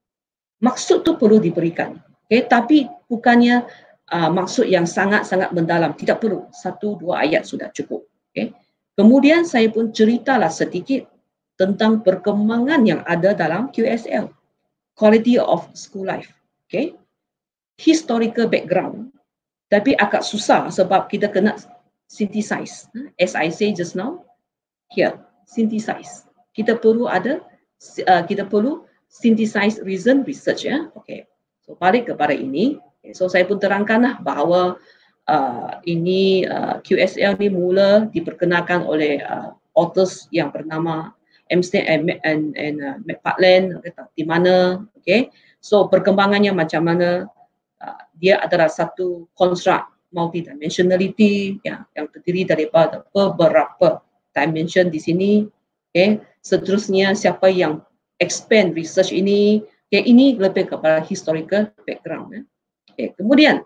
maksud tu perlu diberikan, okay? Tapi bukannya uh, maksud yang sangat-sangat mendalam, tidak perlu. Satu, dua ayat sudah cukup. Okay? Kemudian saya pun ceritalah sedikit tentang perkembangan yang ada dalam Q S L, Quality of School Life. Okay? Historical background. Tapi agak susah sebab kita kena synthesize. As I say just now, here, synthesize. Kita perlu ada, uh, kita perlu synthesize reason research. Ya. Okay. So, balik kepada ini. Okay. So, saya pun terangkanlah bahawa uh, ini uh, Q S L ni mula diperkenalkan oleh uh, authors yang bernama Amstead and, and, and uh, McPartland, di mana, okay. So, perkembangannya macam mana. Uh, dia adalah satu konstruk multidimensionality ya, yang terdiri daripada beberapa dimension di sini. Okay. Seterusnya siapa yang expand research ini, okay, ini lebih kepada historical background. Ya. Okay. Kemudian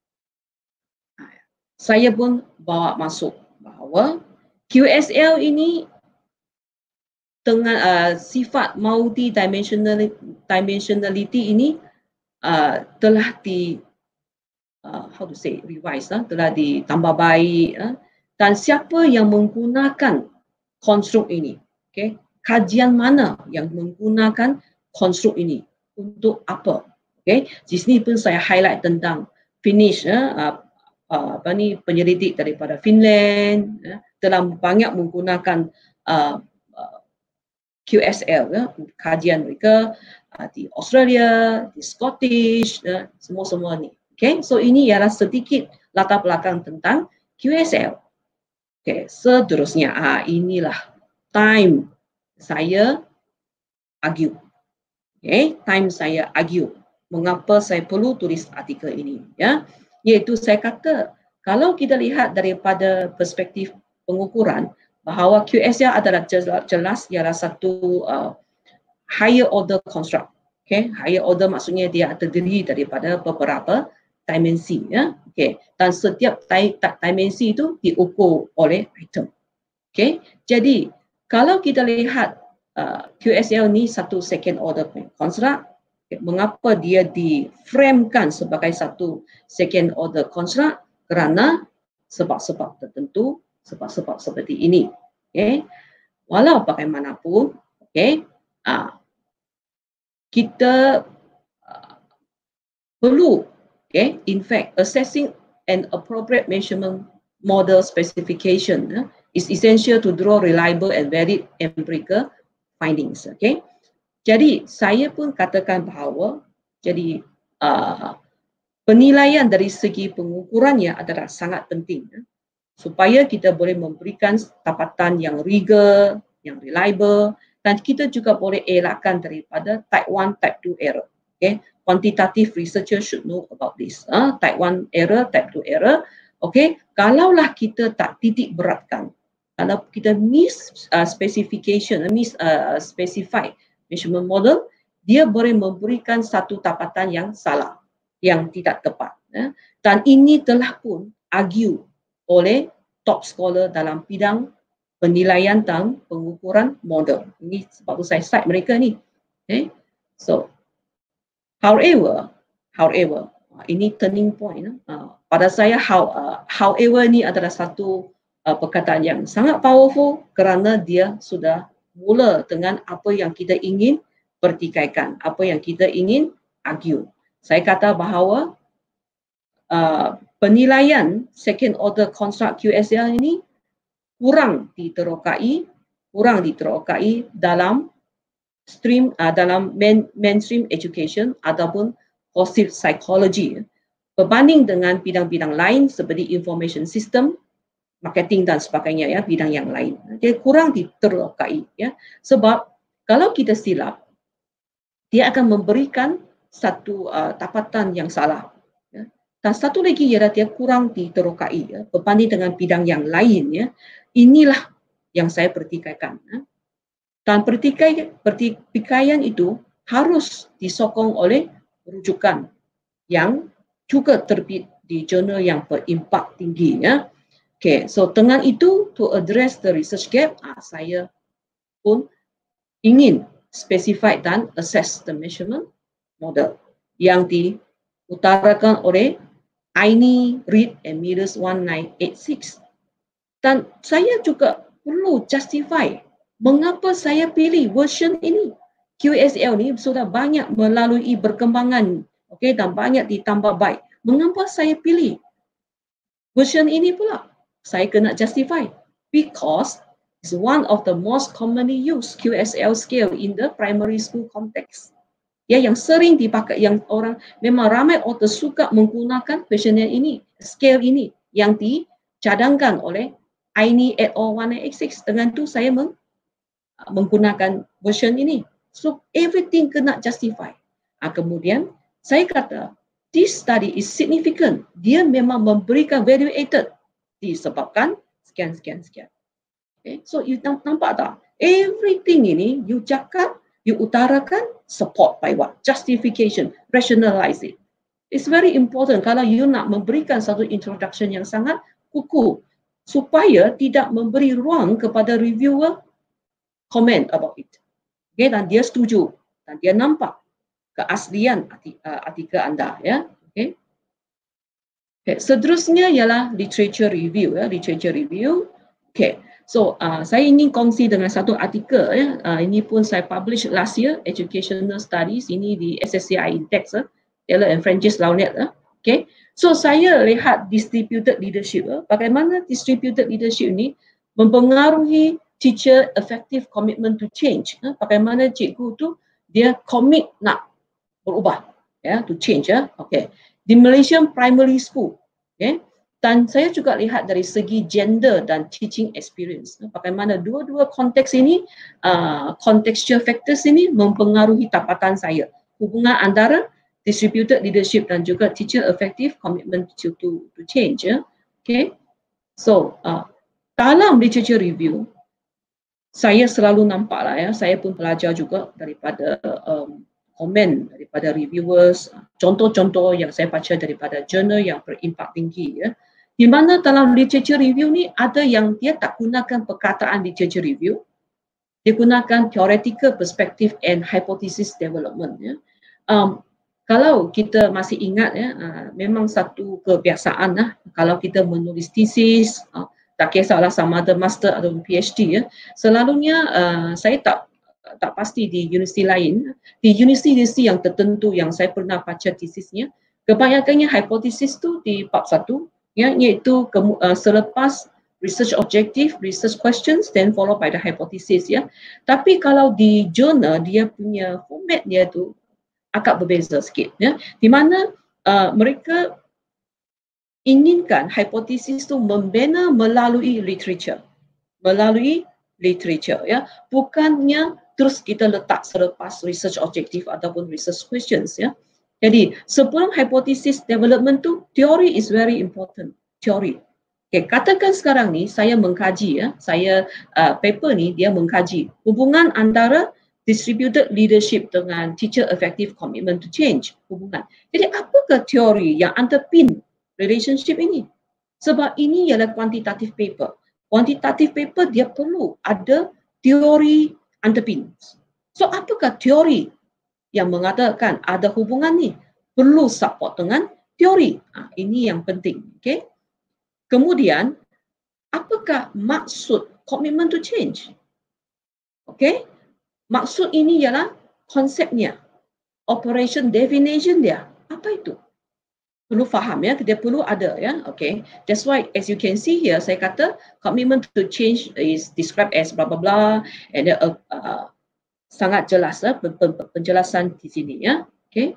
saya pun bawa masuk bahawa Q S L ini dengan uh, sifat multidimensionality dimensionality ini Uh, telah di uh, how to say revise, uh, telah ditambah baik, uh, dan siapa yang menggunakan konstruk ini, okay? Kajian mana yang menggunakan konstruk ini untuk apa? Okay? Di sini pun saya highlight tentang Finnish, uh, uh, apa ni penyelidik daripada Finland, uh, telah banyak menggunakan uh, uh, Q S L, uh, kajian mereka. Di Australia, di Scottish, uh, semua-semua ni. Okay, so ini ialah sedikit latar belakang tentang Q S L. Okay, seterusnya, ah, inilah time saya argue. Okay, time saya argue. Mengapa saya perlu tulis artikel ini? Ya, iaitu saya kata, kalau kita lihat daripada perspektif pengukuran, bahawa Q S L adalah jelas, jelas ialah satu uh, higher order construct. Okay, higher order maksudnya dia terdiri daripada beberapa dimensi. Ya, okay. Dan setiap dimensi itu diukur oleh item. Okay, jadi kalau kita lihat uh, Q S L ni satu second order construct, okay, mengapa dia diframekan sebagai satu second order construct? Kerana sebab-sebab tertentu, sebab-sebab seperti ini. Okay, walau bagaimanapun, okay. Uh, kita uh, perlu, okay, in fact, assessing an appropriate measurement model specification uh, it's essential to draw reliable and valid empirical findings. Okay, jadi saya pun katakan bahawa jadi uh, penilaian dari segi pengukurannya adalah sangat penting ya, supaya kita boleh memberikan dapatan yang rigor, yang reliable, dan kita juga boleh elakkan daripada type one, type two error. Okay, quantitative researcher should know about this. Uh, type one error, type two error. Okay, kalaulah kita tak titik beratkan, kalau kita miss uh, specification, miss uh, specify measurement model, dia boleh memberikan satu dapatan yang salah, yang tidak tepat. Ya. Dan ini telah pun argue oleh top scholar dalam bidang penilaian dan pengukuran model. Ini sebab tu saya cite mereka ni. Okay. So, however, however, ini turning point. Uh, pada saya, how, uh, however ni adalah satu uh, perkataan yang sangat powerful kerana dia sudah mula dengan apa yang kita ingin pertikaikan, apa yang kita ingin argue. Saya kata bahawa uh, penilaian second order construct Q S L ini kurang diterokai, kurang diterokai dalam stream uh, dalam main, mainstream education ataupun positive psychology berbanding dengan bidang-bidang lain seperti information system, marketing dan sebagainya ya, bidang yang lain. Dia kurang diterokai ya. Sebab kalau kita silap, dia akan memberikan satu uh, dapatan yang salah. Ya. Dan satu lagi ialah dia kurang diterokai ya, berbanding dengan bidang yang lain ya. Inilah yang saya pertikaikan. Ya. Dan pertikai, pertikaian itu harus disokong oleh rujukan yang juga terbit di jurnal yang berimpak tinggi. Ya. Okay, so dengan itu to address the research gap, ah, saya pun ingin specify dan assess the measurement model yang diutarakan oleh Aini, Reed and Meares nineteen eighty-six. Dan saya juga perlu justify mengapa saya pilih version ini. Q S L ni sudah banyak melalui perkembangan, okay, dan banyak ditambah baik. Mengapa saya pilih version ini pula? Saya kena justify because it's one of the most commonly used Q S L scale in the primary school context. Ya, yang sering dipakai, yang orang memang ramai orang suka menggunakan questionnaire ini, scale ini yang dicadangkan oleh Aini et al. nineteen eighty-six. Dengan tu saya meng, menggunakan version ini. So everything kena justify. Ha, kemudian saya kata this study is significant. Dia memang memberikan value added disebabkan sekian sekian sekian. Okay. So you nampak tak? Everything ini you cakap, you utarakan, support by what? Justification, rationalize it. It's very important kalau you nak memberikan satu introduction yang sangat kukuh supaya tidak memberi ruang kepada reviewer comment about it. Okay, dan dia setuju dan dia nampak keaslian artikel anda. Ya. Okay. Okay. Seterusnya ialah literature review. Ya. Literature review. Okay. So, uh, saya ingin kongsi dengan satu artikel. Ya. Uh, ini pun saya publish last year, Educational Studies. Ini di S S C I Index. Ya. Taylor and Francis Launet. Ya. Okay. So, saya lihat distributed leadership. Ya. Bagaimana distributed leadership ini mempengaruhi teacher effective commitment to change. Ya. Bagaimana cikgu tu dia commit nak berubah. Ya, to change. Ya. Okay. Di Malaysian primary school. Okay. Dan saya juga lihat dari segi gender dan teaching experience. Bagaimana dua-dua konteks ini, uh, contextual factors ini mempengaruhi dapatan saya. Hubungan antara distributed leadership dan juga teacher effective commitment to, to, to change. Ya. Okay. So, uh, dalam literature review, saya selalu nampak lah ya, saya pun belajar juga daripada um, komen daripada reviewers, contoh-contoh yang saya baca daripada jurnal yang berimpak tinggi ya. Di mana dalam literature review ni ada yang dia tak gunakan perkataan literature review, dia gunakan theoretical perspective and hypothesis development ya. Um, kalau kita masih ingat ya, uh, memang satu kebiasaan lah kalau kita menulis thesis, uh, tak kisahlah sama ada master atau PhD ya, selalunya uh, saya tak tak pasti di universiti lain, di universiti yang tertentu yang saya pernah baca tesisnya, kebanyakannya hipotesis tu di bab satu, ya, iaitu ke, uh, selepas research objective, research questions, then followed by the hypothesis ya. Tapi kalau di journal dia punya format dia tu agak berbeza sikit ya. Di mana uh, mereka inginkan hipotesis tu membina melalui literature. Melalui literature ya. Bukannya terus kita letak selepas research objective ataupun research questions ya. Jadi sebelum hypothesis development tu, teori is very important. Teori. Okay, katakan sekarang ni saya mengkaji ya, saya uh, paper ni dia mengkaji hubungan antara distributed leadership dengan teacher effective commitment to change hubungan. Jadi apakah teori yang underpin relationship ini? Sebab ini ialah quantitative paper. Quantitative paper dia perlu ada teori underpin. So apakah teori yang mengatakan ada hubungan ni? Perlu support dengan teori. Ha, ini yang penting. Okay? Kemudian, apakah maksud commitment to change? Okay? Maksud ini ialah konsepnya, operation definition dia. Apa itu? Perlu faham ya, dia perlu ada ya. Okay? That's why as you can see here, saya kata commitment to change is described as blah blah blah, and uh, uh, sangat jelas ya, penjelasan di sini ya. Okay?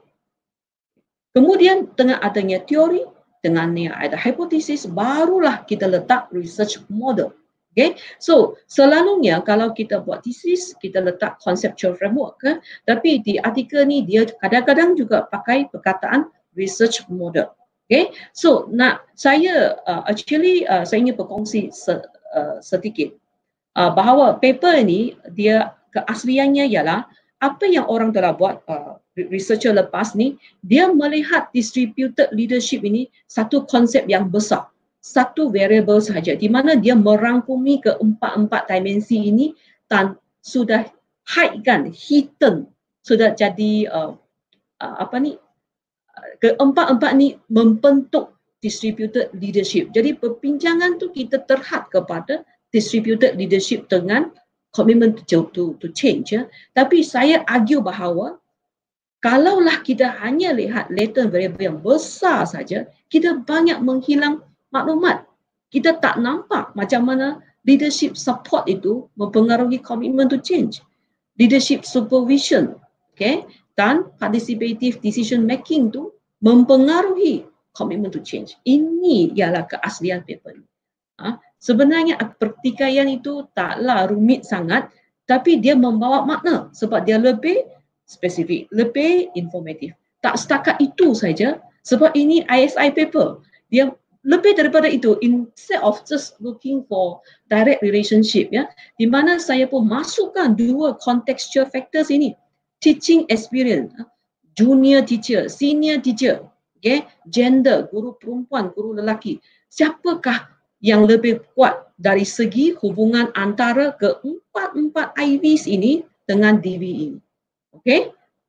Kemudian dengan adanya teori, dengan yang ada hipotesis, barulah kita letak research model. Okay, so selalunya kalau kita buat thesis, kita letak conceptual framework, ke? Tapi di artikel ni dia kadang-kadang juga pakai perkataan research model. Okay, so nak saya uh, actually uh, saya ingin berkongsi se, uh, sedikit uh, bahawa paper ni dia keasliannya ialah apa yang orang telah buat uh, researcher lepas ni, dia melihat distributed leadership ini satu konsep yang besar, satu variable sahaja, di mana dia merangkumi keempat-empat dimensi ini dan sudah hidekan, hidden, sudah jadi uh, uh, apa ni, keempat-empat ni membentuk distributed leadership. Jadi perbincangan tu kita terhad kepada distributed leadership dengan commitment to, to, to change ya. Tapi saya argue bahawa kalaulah kita hanya lihat latent variable yang besar saja, kita banyak menghilang maklumat. Kita tak nampak macam mana leadership support itu mempengaruhi commitment to change. Leadership supervision, okay, dan participative decision making tu mempengaruhi commitment to change. Ini ialah keaslian paper ini. Ha? Sebenarnya pertikaian itu taklah rumit sangat, tapi dia membawa makna sebab dia lebih spesifik, lebih informatif. Tak setakat itu saja, sebab ini I S I paper. Dia lebih daripada itu, instead of just looking for direct relationship, ya, di mana saya pun masukkan dua contextual factors ini, teaching experience, junior teacher, senior teacher, okay, gender, guru perempuan, guru lelaki. Siapakah yang lebih kuat dari segi hubungan antara keempat-empat I Vs ini dengan D V ini. Okay?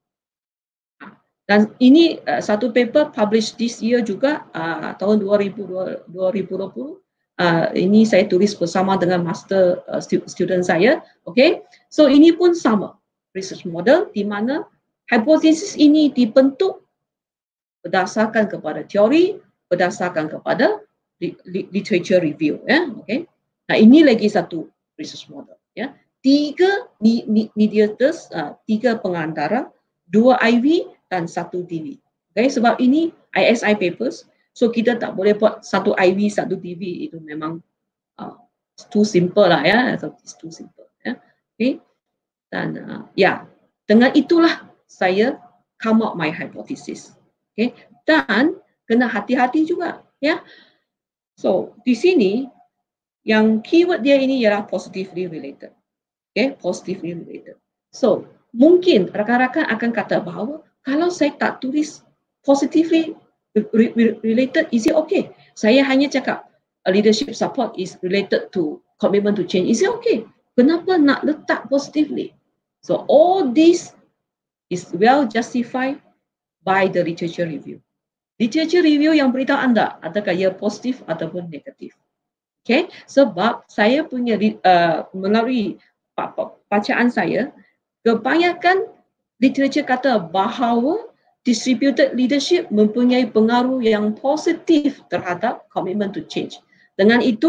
Dan ini uh, satu paper published this year juga, uh, tahun dua ribu dua puluh. Uh, ini saya tulis bersama dengan master uh, student saya. Okay? So ini pun sama. Research model di mana hipotesis ini dibentuk berdasarkan kepada teori, berdasarkan kepada literature review, ya, okay. Nah ini lagi satu research model, ya. Tiga mediators, uh, tiga pengantara, dua I V dan satu D V. Okay, sebab ini I S I papers, so kita tak boleh buat satu I V, satu D V, itu memang uh, too simple lah, ya, it's too simple, ya. Okay, dan uh, ya, dengan itulah saya come up my hypothesis. Okay, dan kena hati-hati juga, ya. So, di sini yang keyword dia ini ialah positively related. Okay, positively related. So, mungkin rakan-rakan akan kata bahawa kalau saya tak tulis positively related, is it okay? Saya hanya cakap leadership support is related to commitment to change. Is it okay? Kenapa nak letak positively? So, all this is well justified by the literature review. Literature review yang beritahu anda adakah ia positif ataupun negatif. Okay, sebab saya punya uh, melalui bacaan saya, kebanyakan literature kata bahawa distributed leadership mempunyai pengaruh yang positif terhadap commitment to change. Dengan itu,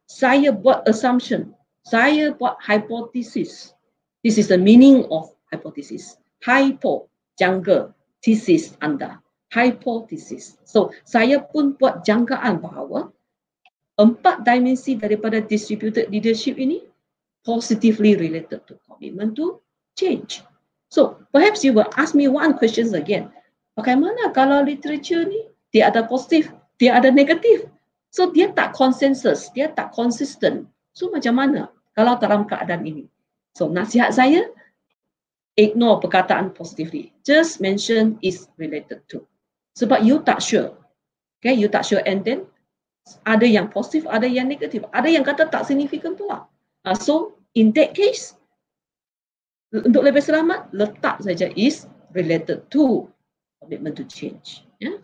Saya buat assumption, saya buat hypothesis. This is the meaning of hypothesis. Hypo, jangka, thesis anda. Hypothesis. So, saya pun buat jangkaan bahawa empat dimensi daripada distributed leadership ini positively related to commitment to change. So, perhaps you will ask me one question again. Bagaimana kalau literature ni dia ada positif, dia ada negatif? So, dia tak konsensus, dia tak konsisten. So, macam mana kalau dalam keadaan ini? So, nasihat saya, ignore perkataan positively. Just mention is related to. Sebab you tak sure. Okay, you tak sure, and then ada yang positif, ada yang negatif. Ada yang kata tak signifikan pula. Uh, so, in that case, untuk lebih selamat, letak saja is related to commitment to change. Ya?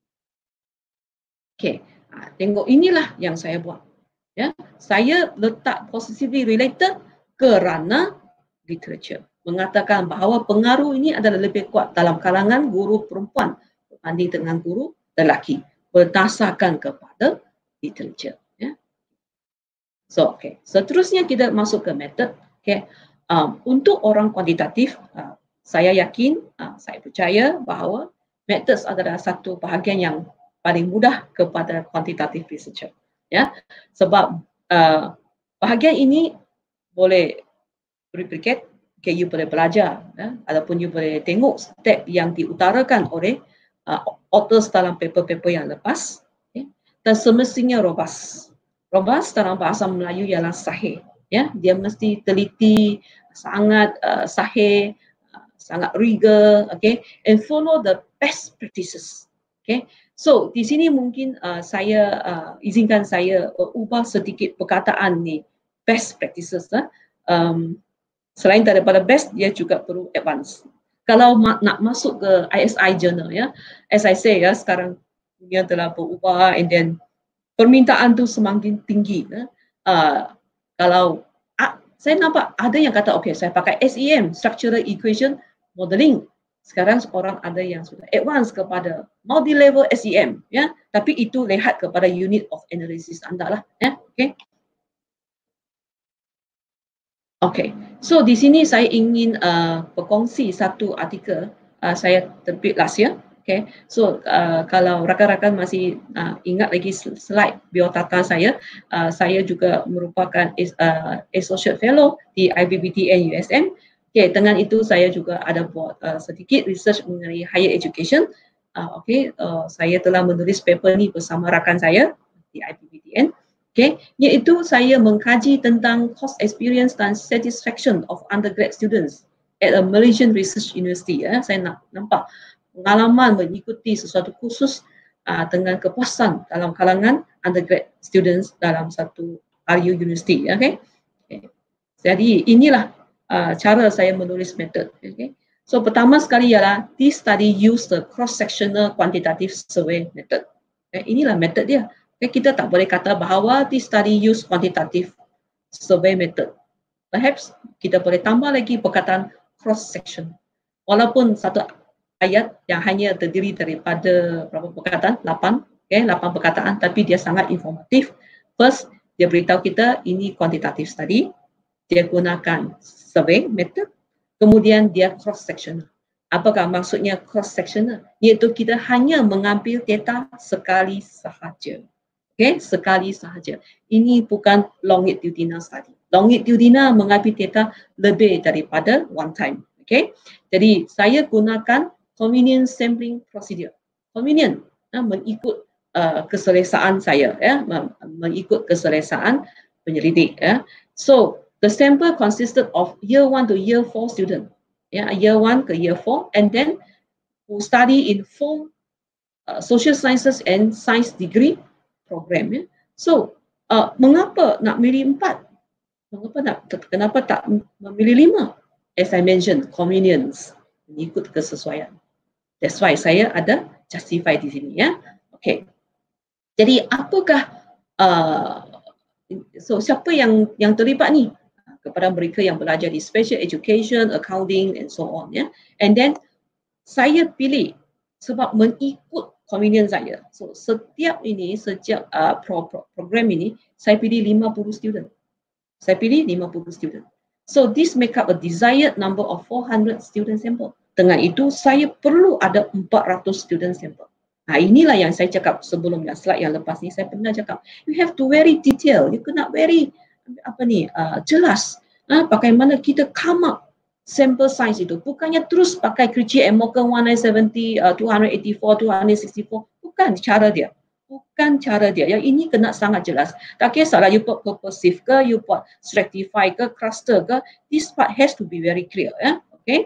Okay, uh, tengok inilah yang saya buat. Ya, saya letak positively related kerana literature mengatakan bahawa pengaruh ini adalah lebih kuat dalam kalangan guru perempuan berbanding dengan guru lelaki berdasarkan kepada literature. Ya. So, okay. Seterusnya kita masuk ke method. Okay. Um, untuk orang kuantitatif, uh, saya yakin, uh, saya percaya bahawa methods adalah satu bahagian yang paling mudah kepada quantitative researcher. Ya, sebab uh, bahagian ini boleh replicate, okay, you boleh belajar, ya, ataupun you boleh tengok step yang diutarakan oleh uh, authors dalam paper-paper yang lepas, okay, dan semestinya robust. Robust dalam bahasa Melayu ialah sahih. Ya, dia mesti teliti, sangat uh, sahih, uh, sangat rigor, okay, and follow the best practices. Okay. So, di sini mungkin uh, saya uh, izinkan saya uh, ubah sedikit perkataan ni, best practices. Uh. Um, selain daripada best, dia juga perlu advance. Kalau ma nak masuk ke I S I journal, ya, as I say, ya, sekarang dunia telah berubah, and then permintaan tu semakin tinggi. Ya. Uh, kalau uh, saya nampak ada yang kata, okay, saya pakai S E M, Structural Equation Modeling. Sekarang orang ada yang sudah advance kepada multi-level S E M, ya. Tapi itu lihat kepada unit of analysis anda lah, ya. Okay. Okay. So di sini saya ingin uh, berkongsi satu artikel uh, saya terbit last year. Okay. So uh, kalau rakan-rakan masih uh, ingat lagi slide biodata saya, uh, saya juga merupakan uh, associate fellow di I B B T N U S M. Okay, dengan itu saya juga ada buat uh, sedikit research mengenai higher education. Uh, okay, uh, saya telah menulis paper ni bersama rakan saya di I B B T N. Okay, iaitu saya mengkaji tentang course experience dan satisfaction of undergrad students at a Malaysian Research University. Ya. Saya nak nampak pengalaman mengikuti sesuatu kursus uh, dengan kepuasan dalam kalangan undergrad students dalam satu R U University. Okay. Okay. Jadi inilah Uh, cara saya menulis method. Okay. So pertama sekali ialah this study use the cross-sectional quantitative survey method. Okay. Inilah method dia. Okay. Kita tak boleh kata bahawa this study use quantitative survey method. Perhaps kita boleh tambah lagi perkataan cross-section. Walaupun satu ayat yang hanya terdiri daripada berapa perkataan? lapan. Okay. lapan perkataan, tapi dia sangat informatif. First, dia beritahu kita ini quantitative study. Dia gunakan survey method, kemudian dia cross-sectional. Apakah maksudnya cross-sectional? Iaitu kita hanya mengambil data sekali sahaja. Okay, sekali sahaja. Ini bukan longitudinal study. Longitudinal mengambil data lebih daripada one time. Okay, jadi saya gunakan convenient sampling procedure. Convenient, ya, mengikut uh, keselesaan saya, ya, mengikut keselesaan penyelidik. Ya. So, the sample consisted of year one to year four student, yeah, year one ke year four, and then who study in four uh, social sciences and science degree program. Yeah. So, uh, mengapa nak milih empat? Mengapa nak? Kenapa tak memilih lima? As I mentioned, convenience, mengikut kesesuaian. That's why saya ada justify di sini, ya. Okay. Jadi apakah? Uh, so siapa yang yang terlibat ni? Kepada mereka yang belajar di special education, accounting and so on, ya. And then saya pilih sebab mengikut convenience saya. So setiap ini, setiap uh, pro, pro, program ini, saya pilih lima puluh student. Saya pilih lima puluh student. So this make up a desired number of four hundred student sample. Dengan itu saya perlu ada empat ratus student sample. Nah, inilah yang saya cakap sebelumnya, slide yang lepas ni saya pernah cakap. You have to very detail, you kena very apa ni uh, jelas. Uh, bagaimana kita come up sample size itu. Bukannya terus pakai Critchley and Morgan one nine seven zero, uh, two eighty-four, two sixty-four. Bukan cara dia. Bukan cara dia. Yang ini kena sangat jelas. Tak kisahlah you buat purposive ke, you buat stratify ke, cluster ke. This part has to be very clear. Ya? Okay.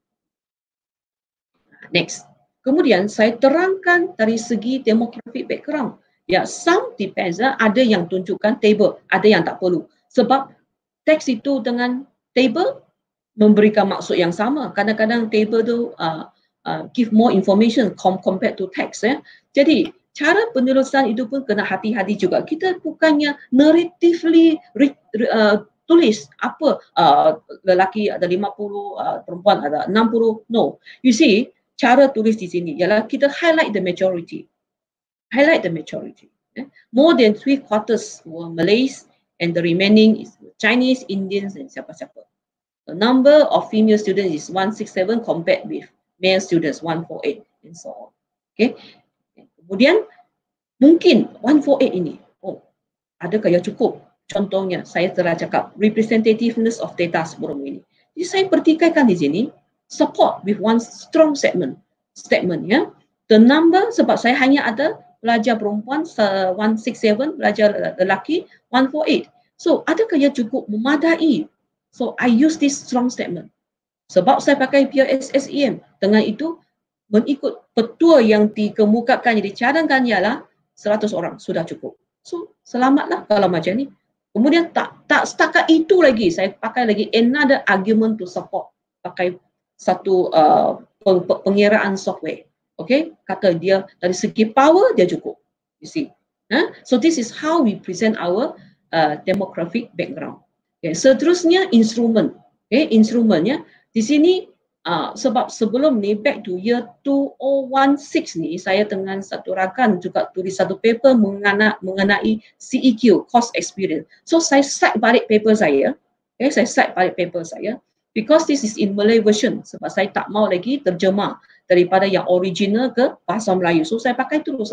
Next. Kemudian saya terangkan dari segi demographic background. Ya, some depends. Ya. Ada yang tunjukkan table, ada yang tak perlu. Sebab teks itu dengan table memberikan maksud yang sama. Kadang-kadang table tu uh, uh, give more information compared to text. Ya. Jadi cara penulisan itu pun kena hati-hati juga. Kita bukannya narratively uh, tulis apa uh, lelaki ada lima puluh, uh, perempuan ada enam puluh. No. You see, cara tulis di sini ialah kita highlight the majority. Highlight the majority. Eh? More than three quarters were Malays and the remaining is Chinese, Indians and siapa-siapa. The number of female students is one sixty-seven compared with male students one forty-eight and so on. Okay. Kemudian mungkin one forty-eight ini, oh, adakah yang cukup? Contohnya saya telah cakap representativeness of data sebelum ini. Jadi saya pertikaikan di sini. Support with one strong statement. Statement ya. The number sebab saya hanya ada pelajar perempuan one sixty-seven, pelajar lelaki one forty-eight. So adakah ia cukup memadai? So I use this strong statement. Sebab saya pakai P R S S E M. Dengan itu mengikut petua yang dikemukakan yang dicadangkan ialah seratus orang sudah cukup. So selamatlah kalau macam ni. Kemudian tak tak setakat itu lagi saya pakai lagi another argument to support pakai satu uh, pengiraan software. Okay, kata dia dari segi power dia cukup. You see, huh? So this is how we present our uh, demographic background. Okay, seterusnya instrumen. Okay, instrumennya di sini uh, sebab sebelum ni back to year two thousand sixteen ni saya dengan satu rakan juga tulis satu paper mengenai, mengenai C E Q, cost experience. So saya cite balik paper saya. Okay, saya cite balik paper saya. Because this is in Malay version, sebab saya tak mau lagi terjemah daripada yang original ke bahasa Melayu. So saya pakai terus.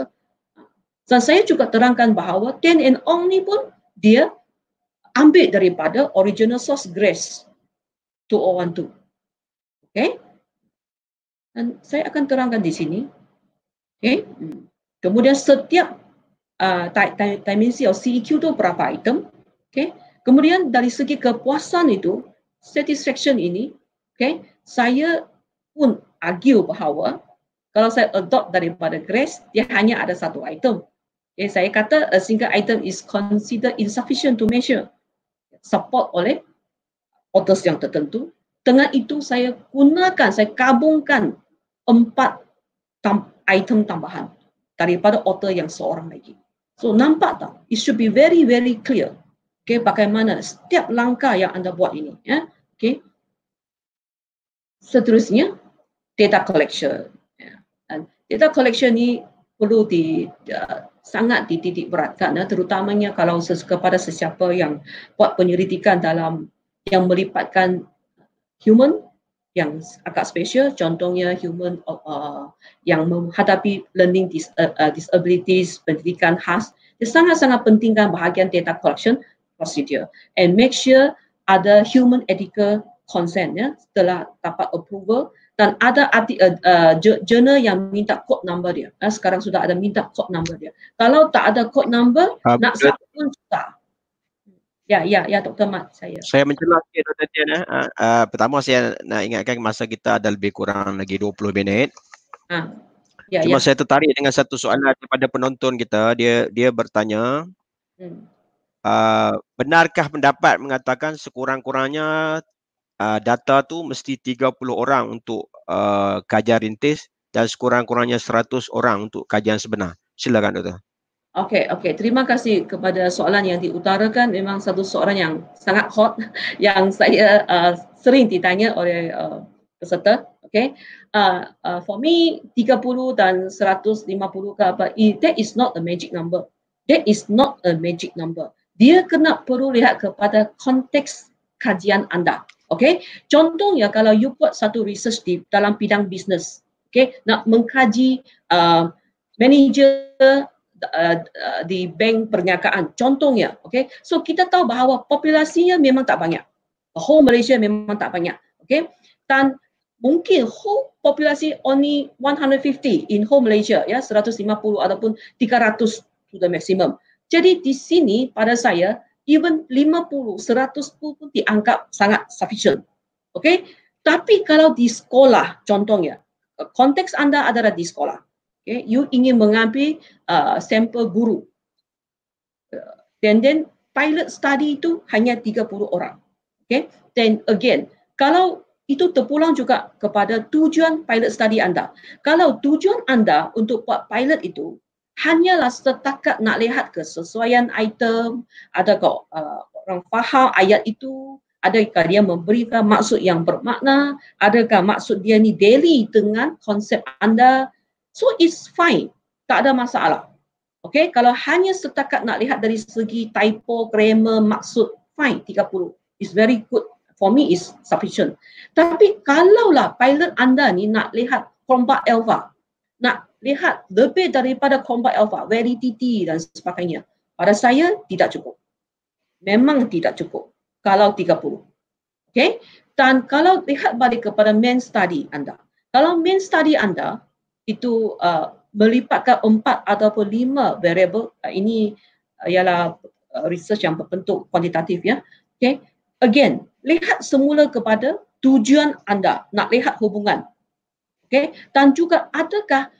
Dan saya juga terangkan bahawa Ten and Ong ni pun dia ambil daripada original source Grace two thousand twelve. Okay? Dan saya akan terangkan di sini. Okay? Kemudian setiap uh, dimensi of C E Q tu berapa item. Okay? Kemudian dari segi kepuasan itu, satisfaction ini, okay, saya pun argue bahawa kalau saya adopt daripada Grace, dia hanya ada satu item. Okay, saya kata a single item is considered insufficient to measure. Support oleh authors yang tertentu. Dengan itu saya gunakan, saya gabungkan empat tam item tambahan daripada author yang seorang lagi. So nampak tak? It should be very very clear. Okay, bagaimana setiap langkah yang anda buat ini, ya, okay. Seterusnya data collection. Ya. Dan data collection ni perlu di uh, sangat dititik beratkan, ya, terutamanya kalau ses kepada sesiapa yang buat penyelidikan dalam yang melibatkan human yang agak special, contohnya human uh, yang menghadapi learning dis uh, uh, disabilities, pendidikan khas. Dia sangat-sangat pentingkan bahagian data collection procedure and make sure ada human ethical consent, ya, setelah dapat approval, dan ada arti, uh, uh, journal yang minta code number dia. Uh, sekarang sudah ada minta code number dia. Kalau tak ada code number, uh, nak sub pun susah. Ya, ya, ya, Doktor Mat, saya. Saya menjelaskan, Doktor Dian. Uh, uh, pertama saya nak ingatkan masa kita ada lebih kurang lagi dua puluh minit. Uh, ya, Cuma ya. Saya tertarik dengan satu soalan daripada penonton kita. Dia dia bertanya, hmm. Uh, benarkah pendapat mengatakan sekurang-kurangnya uh, data tu mesti tiga puluh orang untuk uh, kajian rintis dan sekurang-kurangnya seratus orang untuk kajian sebenar? Silakan, Doktor. Okey, okey. Terima kasih kepada soalan yang diutarakan. Memang satu soalan yang sangat hot yang saya uh, sering ditanya oleh uh, peserta. Okay, uh, uh, for me tiga puluh dan seratus lima puluh ke apa, that is not a magic number. That is not a magic number. Dia kena perlu lihat kepada konteks kajian anda. Okay, contohnya kalau you buat satu research di dalam bidang bisnes, okay, nak mengkaji uh, manager uh, uh, di bank perniagaan, contohnya, okay, so kita tahu bahawa populasinya memang tak banyak. Whole Malaysia memang tak banyak, okay, dan mungkin whole populasi only one hundred fifty in whole Malaysia, ya, seratus lima puluh ataupun tiga ratus to the maximum. Jadi di sini pada saya even lima puluh, seratus pun dianggap sangat sufficient. Okay? Tapi kalau di sekolah contohnya, konteks anda adalah di sekolah. Okay? You ingin mengambil uh, sampel guru. Dan then pilot study itu hanya tiga puluh orang. Okay? Then again, kalau itu terpulang juga kepada tujuan pilot study anda. Kalau tujuan anda untuk buat pilot itu hanyalah setakat nak lihat kesesuaian item, adakah uh, orang faham ayat itu, adakah dia memberikan maksud yang bermakna, adakah maksud dia ni daily dengan konsep anda, so it's fine, tak ada masalah. Okay, kalau hanya setakat nak lihat dari segi typo, grammar, maksud, fine, tiga puluh, it's very good. For me is sufficient. Tapi kalaulah pilot anda ni nak lihat combat alpha, nak lihat lebih daripada combat alpha, validity dan sebagainya, pada saya tidak cukup. Memang tidak cukup kalau tiga puluh. Okay? Dan kalau lihat balik kepada main study anda, kalau main study anda itu uh, melipatkan empat ataupun lima variable, uh, ini uh, ialah uh, research yang berbentuk kuantitatif, ya. Okay? Again, lihat semula kepada tujuan anda, nak lihat hubungan. Okay? Dan juga adakah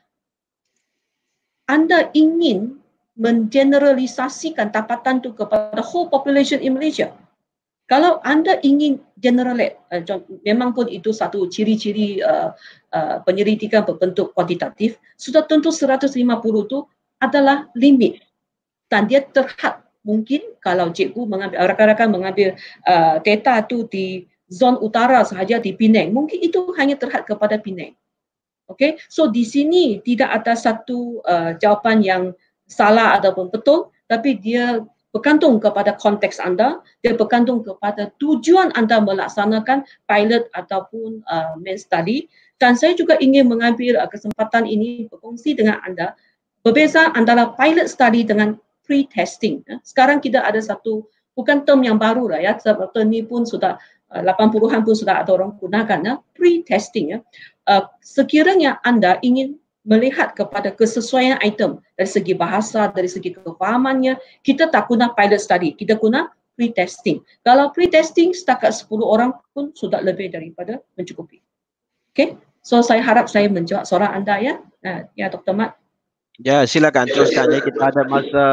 anda ingin mengeneralisasikan dapatan itu kepada whole population in Malaysia? Kalau anda ingin generalize, uh, memang pun itu satu ciri-ciri uh, uh, penyelidikan berbentuk kuantitatif, sudah tentu seratus lima puluh itu adalah limit. Dan dia terhad. Mungkin kalau cikgu mengambil, rakan-rakan mengambil uh, data itu di zon utara sahaja di Penang, mungkin itu hanya terhad kepada Penang. Okay, so di sini tidak ada satu uh, jawapan yang salah ataupun betul, tapi dia bergantung kepada konteks anda, dia bergantung kepada tujuan anda melaksanakan pilot ataupun uh, main study. Dan saya juga ingin mengambil uh, kesempatan ini berkongsi dengan anda, berbeza antara pilot study dengan pre-testing. Sekarang kita ada satu, bukan term yang baru lah, ya, term ni pun sudah lapan puluhan pun sudah ada orang gunakan, ya, pre-testing. Ya. Uh, sekiranya anda ingin melihat kepada kesesuaian item dari segi bahasa, dari segi kefahamannya, kita tak guna pilot study, kita guna pre-testing. Kalau pre-testing setakat sepuluh orang pun sudah lebih daripada mencukupi. Okay, so saya harap saya menjawab soalan anda, ya, uh, ya Doktor Mat. Ya, silakan teruskan. Kita ada masa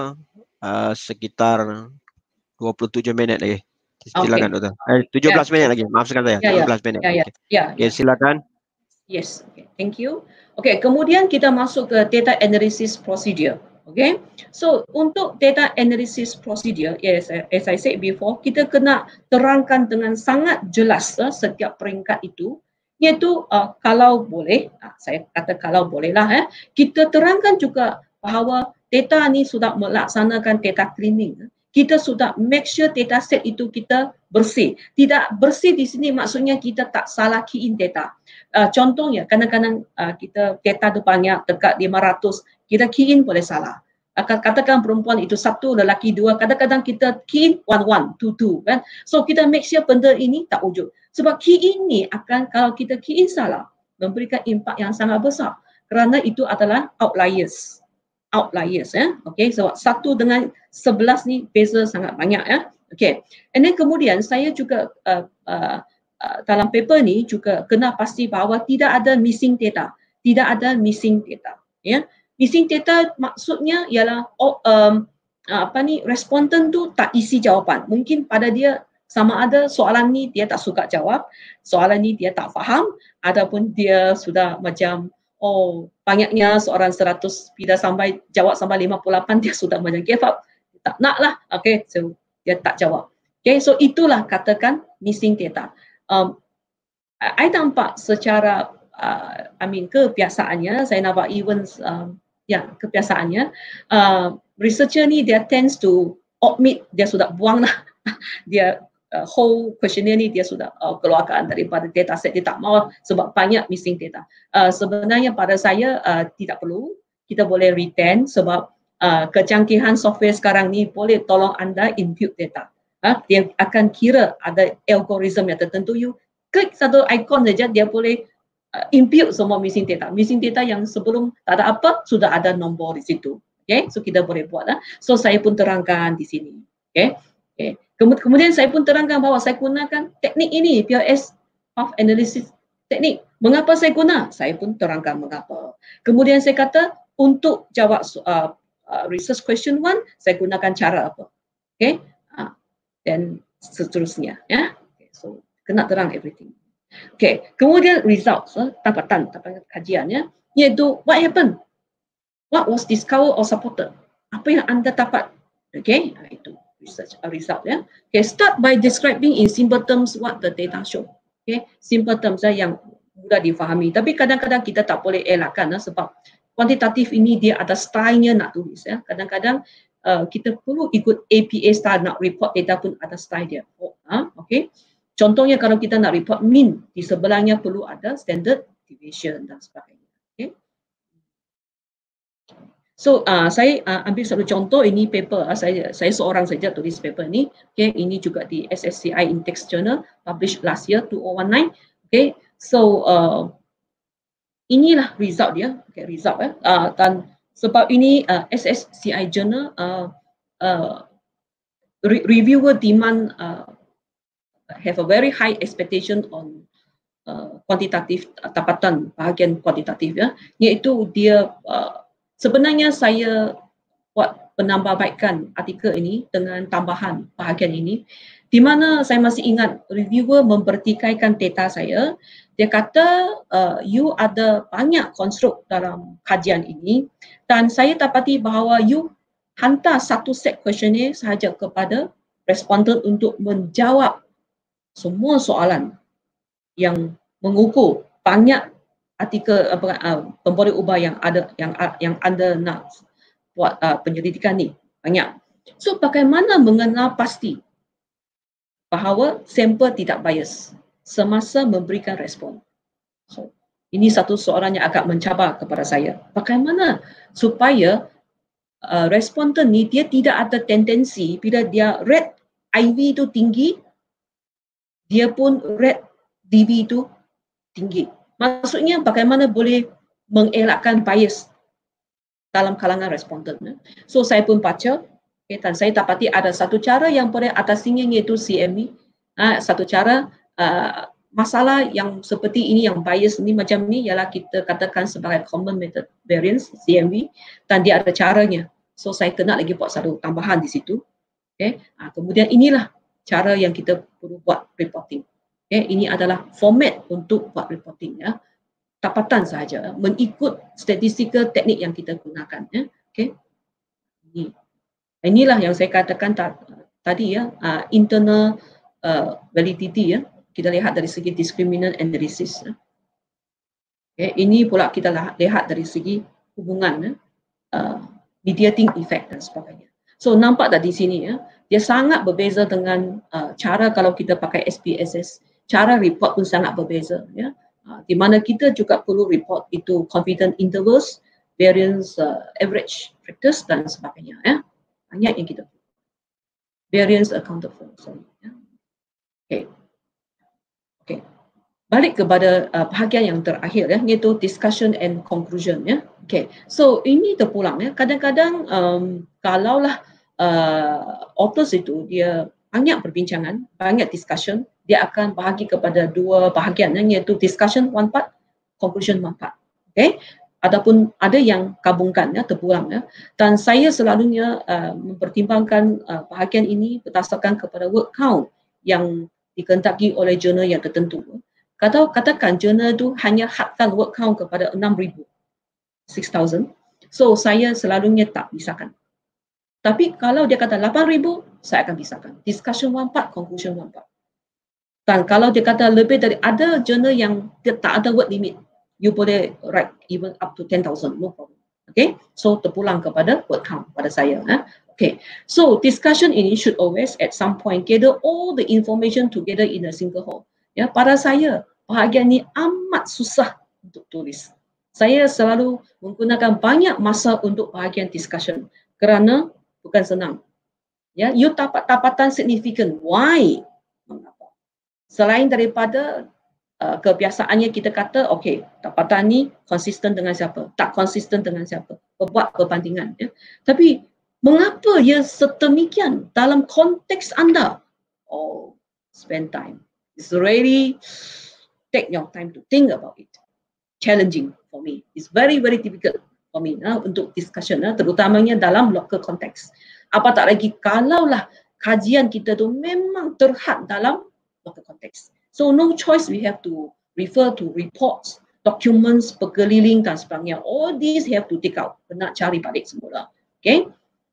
uh, sekitar dua puluh tujuh minit lagi. Silakan, okay. Doktor. Eh, tujuh belas ya, minit lagi. Maafkan saya. Ya, tujuh belas ya, minit. Ya, ya, okay. ya, okay, ya. Silakan. Yes, okay. Thank you. Okay, kemudian kita masuk ke data analysis procedure. Okay, so untuk data analysis procedure, yes, as I said before, kita kena terangkan dengan sangat jelas uh, setiap peringkat itu. Iaitu uh, kalau boleh, uh, saya kata kalau bolehlah, eh, kita terangkan juga bahawa data ni sudah melaksanakan data cleaning. Kita sudah make sure data set itu kita bersih. Tidak bersih di sini maksudnya kita tak salah key in data. Uh, contohnya kadang-kadang uh, kita data tu banyak, dekat lima ratus, kita key in boleh salah. Katakan perempuan itu satu, lelaki dua, kadang-kadang kita key in one one, two two, kan? So kita make sure benda ini tak wujud. Sebab key in ni akan, kalau kita key in salah, memberikan impak yang sangat besar. Kerana itu adalah outliers. Outliers, ya. Okay, sebab satu dengan sebelas ni beza sangat banyak, ya. Okay, and then kemudian saya juga uh, uh, uh, dalam paper ni juga kena pasti bahawa tidak ada missing data. Tidak ada missing data, ya. Missing data maksudnya ialah oh, um, apa ni, responden tu tak isi jawapan. Mungkin pada dia sama ada soalan ni dia tak suka jawab, soalan ni dia tak faham, ataupun dia sudah macam oh banyaknya seorang seratus bila sampai jawab sampai lima puluh lapan dia sudah macam give up, tak nak lah, okay, so dia tak jawab. Okay, so itulah katakan missing data. Um, I nampak secara uh, I mean kebiasaannya, saya nampak even uh, ya kebiasaannya uh, researcher ni dia tends to omit, dia sudah buang lah dia uh, whole questionnaire ni dia sudah uh, keluarkan daripada dataset, dia tak mau sebab banyak missing data. Uh, sebenarnya pada saya uh, tidak perlu, kita boleh retain sebab uh, kecanggihan software sekarang ni boleh tolong anda input data. Uh, dia akan kira ada algoritma yang tertentu, you klik satu ikon saja dia boleh uh, input semua missing data. Missing data yang sebelum tak ada apa sudah ada nombor di situ. Okay, so kita boleh buat lah. So saya pun terangkan di sini. Okay, okay. Kemudian saya pun terangkan bahawa saya gunakan teknik ini, P L S Path Analysis teknik. Mengapa saya guna? Saya pun terangkan mengapa. Kemudian saya kata untuk jawab uh, uh, research question one, saya gunakan cara apa. Okay, uh, dan seterusnya. Ya, okay. So kena terang everything. Okay, kemudian results, uh, tapatan, tapatan kajiannya, iaitu what happened, what was discovered or supported, apa yang anda dapat. Okay, uh, itu research uh, result ya. Okay, start by describing in simple terms what the data show. Okay, simple terms uh, yang mudah difahami. Tapi kadang-kadang kita tak boleh elakkan uh, sebab kuantitatif ini dia ada stylenya nak tulis ya. Kadang-kadang uh, kita perlu ikut A P A style, nak report data pun ada style dia. Oh, uh, okay. Contohnya kalau kita nak report mean, di sebelahnya perlu ada standard deviation dan sebagainya. Okay. So uh, saya uh, ambil satu contoh, ini paper, uh, saya saya seorang saja tulis paper ni. Okay, ini juga di S S C I Index Journal, published last year two thousand nineteen. Okay, so uh, inilah result dia. Okay, result eh. Uh, dan sebab ini uh, S S C I Journal uh, uh, re reviewer demand uh, have a very high expectation on uh, kuantitatif uh, tapatan bahagian kuantitatif ya, iaitu dia uh, sebenarnya saya buat penambahbaikan artikel ini dengan tambahan bahagian ini, di mana saya masih ingat reviewer mempertikaikan data saya. Dia kata uh, you ada banyak konstruk dalam kajian ini dan saya dapati bahawa you hantar satu set questionnaire sahaja kepada responden untuk menjawab semua soalan yang mengukur banyak artikel apa uh, pemboleh ubah yang ada yang yang anda nak buat uh, penyelidikan ni banyak. So bagaimana mengenal pasti bahawa sampel tidak bias semasa memberikan respon? So ini satu soalan yang agak mencabar kepada saya. Bagaimana supaya uh, responden ni dia tidak ada tendensi bila dia rate I V itu tinggi, dia pun rate D V itu tinggi. Maksudnya bagaimana boleh mengelakkan bias dalam kalangan responden. So saya pun baca, okay, dan saya dapati ada satu cara yang boleh atasinya iaitu C M V. Uh, satu cara uh, masalah yang seperti ini, yang bias ini macam ni ialah kita katakan sebagai common method variance C M V, dan dia ada caranya. So saya kena lagi buat satu tambahan di situ. Okay. Uh, kemudian inilah cara yang kita perlu buat reporting. Okay, ini adalah format untuk buat reporting ya. Tapatan sahaja mengikut statistical teknik yang kita gunakan ya. Okay. Ini. Inilah yang saya katakan tadi ya, uh, internal uh, validity ya. Kita lihat dari segi discriminant analysis ya. Okay, ini pula kita lihat dari segi hubungan ya, uh, mediating effect dan sebagainya. So nampak tak di sini ya, dia sangat berbeza dengan uh, cara kalau kita pakai S P S S. Cara report pun sangat berbeza ya. Uh, di mana kita juga perlu report itu confidence intervals, variance, uh, average factors dan sebagainya ya. Banyak yang kita variance accounted for. Sorry, ya. Okay. Okay. Balik kepada uh, bahagian yang terakhir ya, iaitu discussion and conclusion ya. Okay. So ini terpulang ya. Kadang-kadang um, kalaulah uh, authors itu dia banyak perbincangan, banyak discussion, dia akan bahagi kepada dua bahagian iaitu discussion one part, conclusion one part. Okay. Ataupun ada yang gabungkan ya, terpulang ya. Dan saya selalunya uh, mempertimbangkan uh, bahagian ini berdasarkan kepada word count yang dikehendaki oleh jurnal yang tertentu. Kalau katakan jurnal itu hanya hadkan word count kepada enam ribu, enam thousand, so saya selalunya tak pisahkan. Tapi kalau dia kata lapan ribu, saya akan pisahkan. Discussion one part, conclusion one part. Dan kalau dia kata lebih dari, ada jurnal yang dia tak ada word limit, you boleh write even up to ten thousand, no problem. Okay, so terpulang kepada word count pada saya. Eh? Okay, so discussion ini should always at some point gather all the information together in a single whole. Ya, pada saya bahagian ini amat susah untuk tulis. Saya selalu menggunakan banyak masa untuk bahagian discussion kerana bukan senang. Ya, you dapat tapatan signifikan. Why? Mengapa? Selain daripada uh, kebiasaannya kita kata, okey, tapatan ni konsisten dengan siapa, tak konsisten dengan siapa, buat perbandingan. Ya. Tapi mengapa ia sedemikian dalam konteks anda? Oh, spend time. It's really take your time to think about it. Challenging for me. It's very very difficult for me uh, untuk discussion, uh, terutamanya dalam local context. Apa tak lagi kalaulah kajian kita tu memang terhad dalam local context. So no choice, we have to refer to reports, documents, berkeliling dan sebagainya. All these have to take out. Nak cari balik semula. Okay.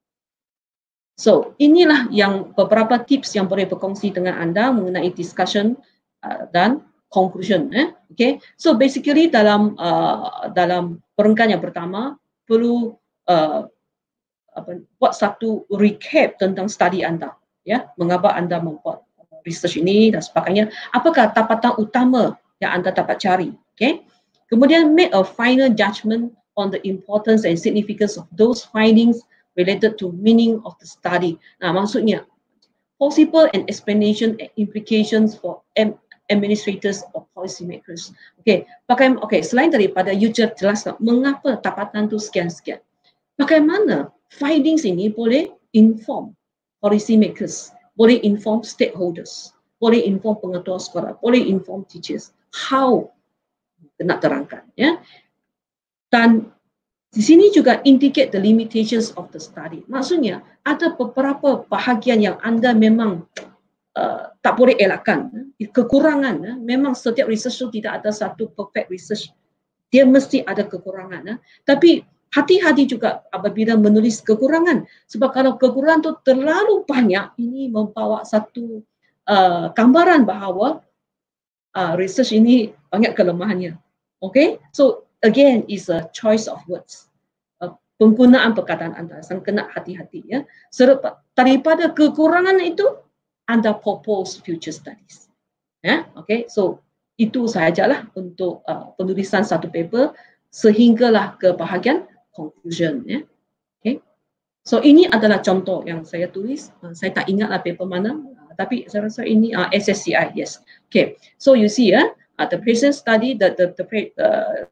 So inilah yang beberapa tips yang boleh berkongsi dengan anda mengenai discussion uh, dan conclusion. Eh? Okay. So basically dalam uh, dalam perenggan yang pertama perlu uh, apa, buat satu recap tentang studi anda. Ya, mengapa anda membuat research ini dan sebagainya. Apakah tapatan utama yang anda dapat cari? Okay. Kemudian make a final judgment on the importance and significance of those findings related to meaning of the study. Nah, maksudnya possible and explanation and implications for administrators or policymakers. Okay, bagaimana? Okay, selain daripada you jelaskan mengapa tapatan tu sekian-sekian, bagaimana findings ini boleh inform policymakers, boleh inform stakeholders, boleh inform pengetua sekolah, boleh inform teachers. How nak terangkan, ya? Dan di sini juga indicate the limitations of the study. Maksudnya ada beberapa bahagian yang anda memang uh, tak boleh elakkan. Kekurangan, uh, memang setiap research itu tidak ada satu perfect research. Dia mesti ada kekurangan. Uh. Tapi hati-hati juga apabila menulis kekurangan. Sebab kalau kekurangan itu terlalu banyak, ini membawa satu uh, gambaran bahawa uh, research ini banyak kelemahannya. Okay, so again is a choice of words. Uh, penggunaan perkataan anda sangat kena hati-hati, ya. Serta daripada kekurangan itu anda propose future studies. Ya, okay. So itu sahajalah untuk uh, penulisan satu paper sehinggalah ke bahagian conclusion. Ya, okay. So ini adalah contoh yang saya tulis. Uh, saya tak ingatlah paper mana, uh, tapi saya rasa ini uh, S S C I. Yes. Okay. So you see, ya. Uh, the present study, the the, the uh,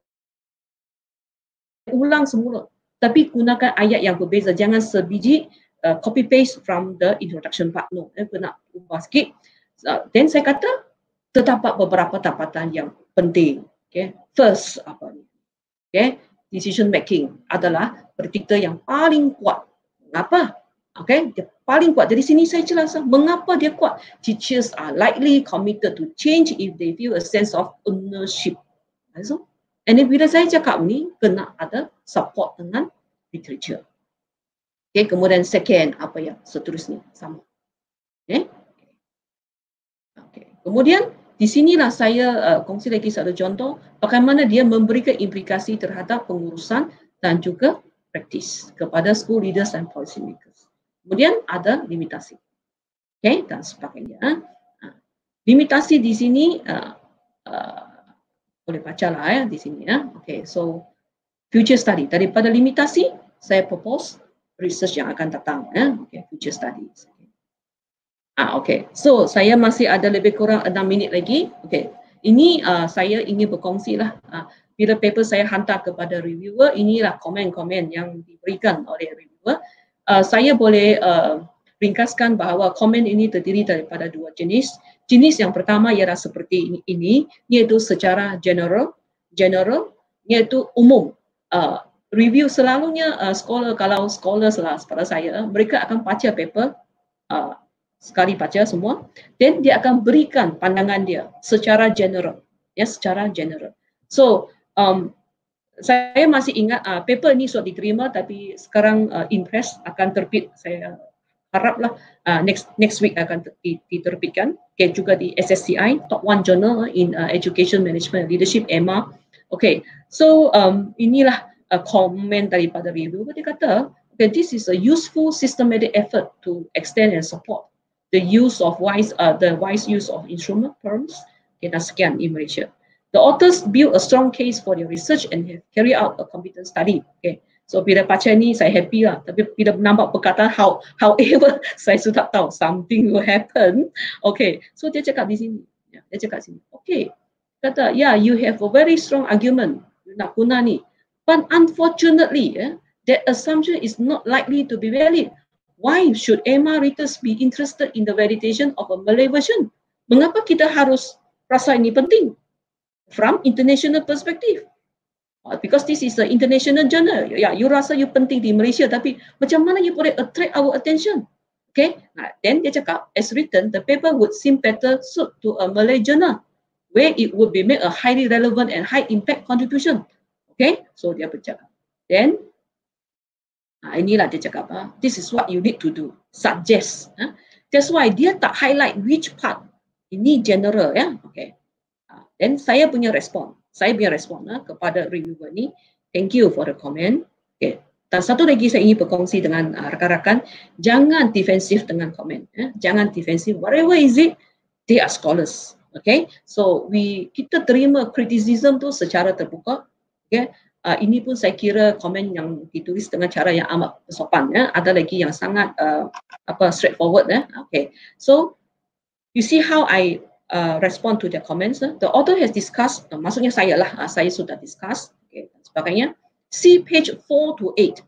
ulang semula, tapi gunakan ayat yang berbeza, jangan sebiji uh, copy paste from the introduction part. No, eh, kena ubah sikit. Uh, then saya kata terdapat beberapa tapatan yang penting. Okay, first apa ni? Okay, decision making adalah prediktor yang paling kuat. Mengapa? Okay, dia paling kuat. Jadi sini saya jelaskan mengapa dia kuat. Teachers are likely committed to change if they feel a sense of ownership. So, and then bila saya cakap ni, kena ada support dengan literature. Okay, kemudian second, apa yang seterusnya sama. Okay. Okay. Kemudian di sinilah saya uh, kongsi lagi satu contoh bagaimana dia memberikan implikasi terhadap pengurusan dan juga praktis kepada school leaders dan policy makers. Kemudian ada limitasi, okay, dan sebagainya. Uh, limitasi di sini uh, uh, boleh baca lah ya di sini ya. Okay, so future study daripada limitasi saya propose research yang akan datang ya. Okay, future studies. Ah, okay, so saya masih ada lebih kurang enam minit lagi. Okay, ini uh, saya ingin berkongsi lah. Uh, bila paper saya hantar kepada reviewer, inilah komen-komen yang diberikan oleh reviewer. Uh, saya boleh uh, ringkaskan bahawa komen ini terdiri daripada dua jenis. Jenis yang pertama ialah seperti ini, ini iaitu secara general, general iaitu umum. Uh, review selalunya uh, scholar, kalau scholars lah pada saya, mereka akan baca paper, uh, sekali baca semua, then dia akan berikan pandangan dia secara general, ya, secara general. So um, saya masih ingat uh, paper ini sudah diterima, tapi sekarang uh, impress akan terbit. Saya haraplah uh, next next week akan diterbitkan. Okay, juga di S S C I, top one journal in uh, education management leadership, E M A. Okay, so um, inilah uh, komen daripada review. Dia kata, okay, this is a useful systematic effort to extend and support the use of wise uh, the wise use of instrument terms. Okay, dan sekian in Malaysia. The authors build a strong case for their research and have carried out a competent study. Okay. So bila baca ni saya happy lah, tapi bila nampak perkataan how however saya sudah tahu something will happen. Okay, so dia cakap di sini, ya, dia cakap sini. Okay, kata yeah, you have a very strong argument nak guna ni, but unfortunately, yeah, that assumption is not likely to be valid. Why should E M A readers be interested in the validation of a Malay version? Mengapa kita harus rasa ini penting from international perspective? Because this is an international journal. Ya, you rasa you penting di Malaysia, tapi macam mana you boleh attract our attention? Okay, nah, then dia cakap, as written, the paper would seem better suited to a Malay journal, where it would be make a highly relevant and high impact contribution. Okay, so dia bercakap. Then, nah, inilah dia cakap, ah, this is what you need to do, suggest. Ah. That's why dia tak highlight which part. Ini general, ya. Okay. Ah, then saya punya respon. Saya punya respon uh, kepada reviewer ni, thank you for the comment. Okay. Dan satu lagi saya ingin berkongsi dengan uh, rakan-rakan, jangan defensif dengan komen. Eh. Jangan defensif. Whatever is it, they are scholars. Okay. So we kita terima criticism tu secara terbuka. Okay. Uh, ini pun saya kira komen yang ditulis dengan cara yang amat sopan. Ya. Ada lagi yang sangat uh, apa straightforward. Ya. Okay. So you see how I Uh, respond to the comments. Uh. The author has discussed, uh, maksudnya saya lah, uh, saya sudah discuss, okay, dan sebagainya. See page four to eight.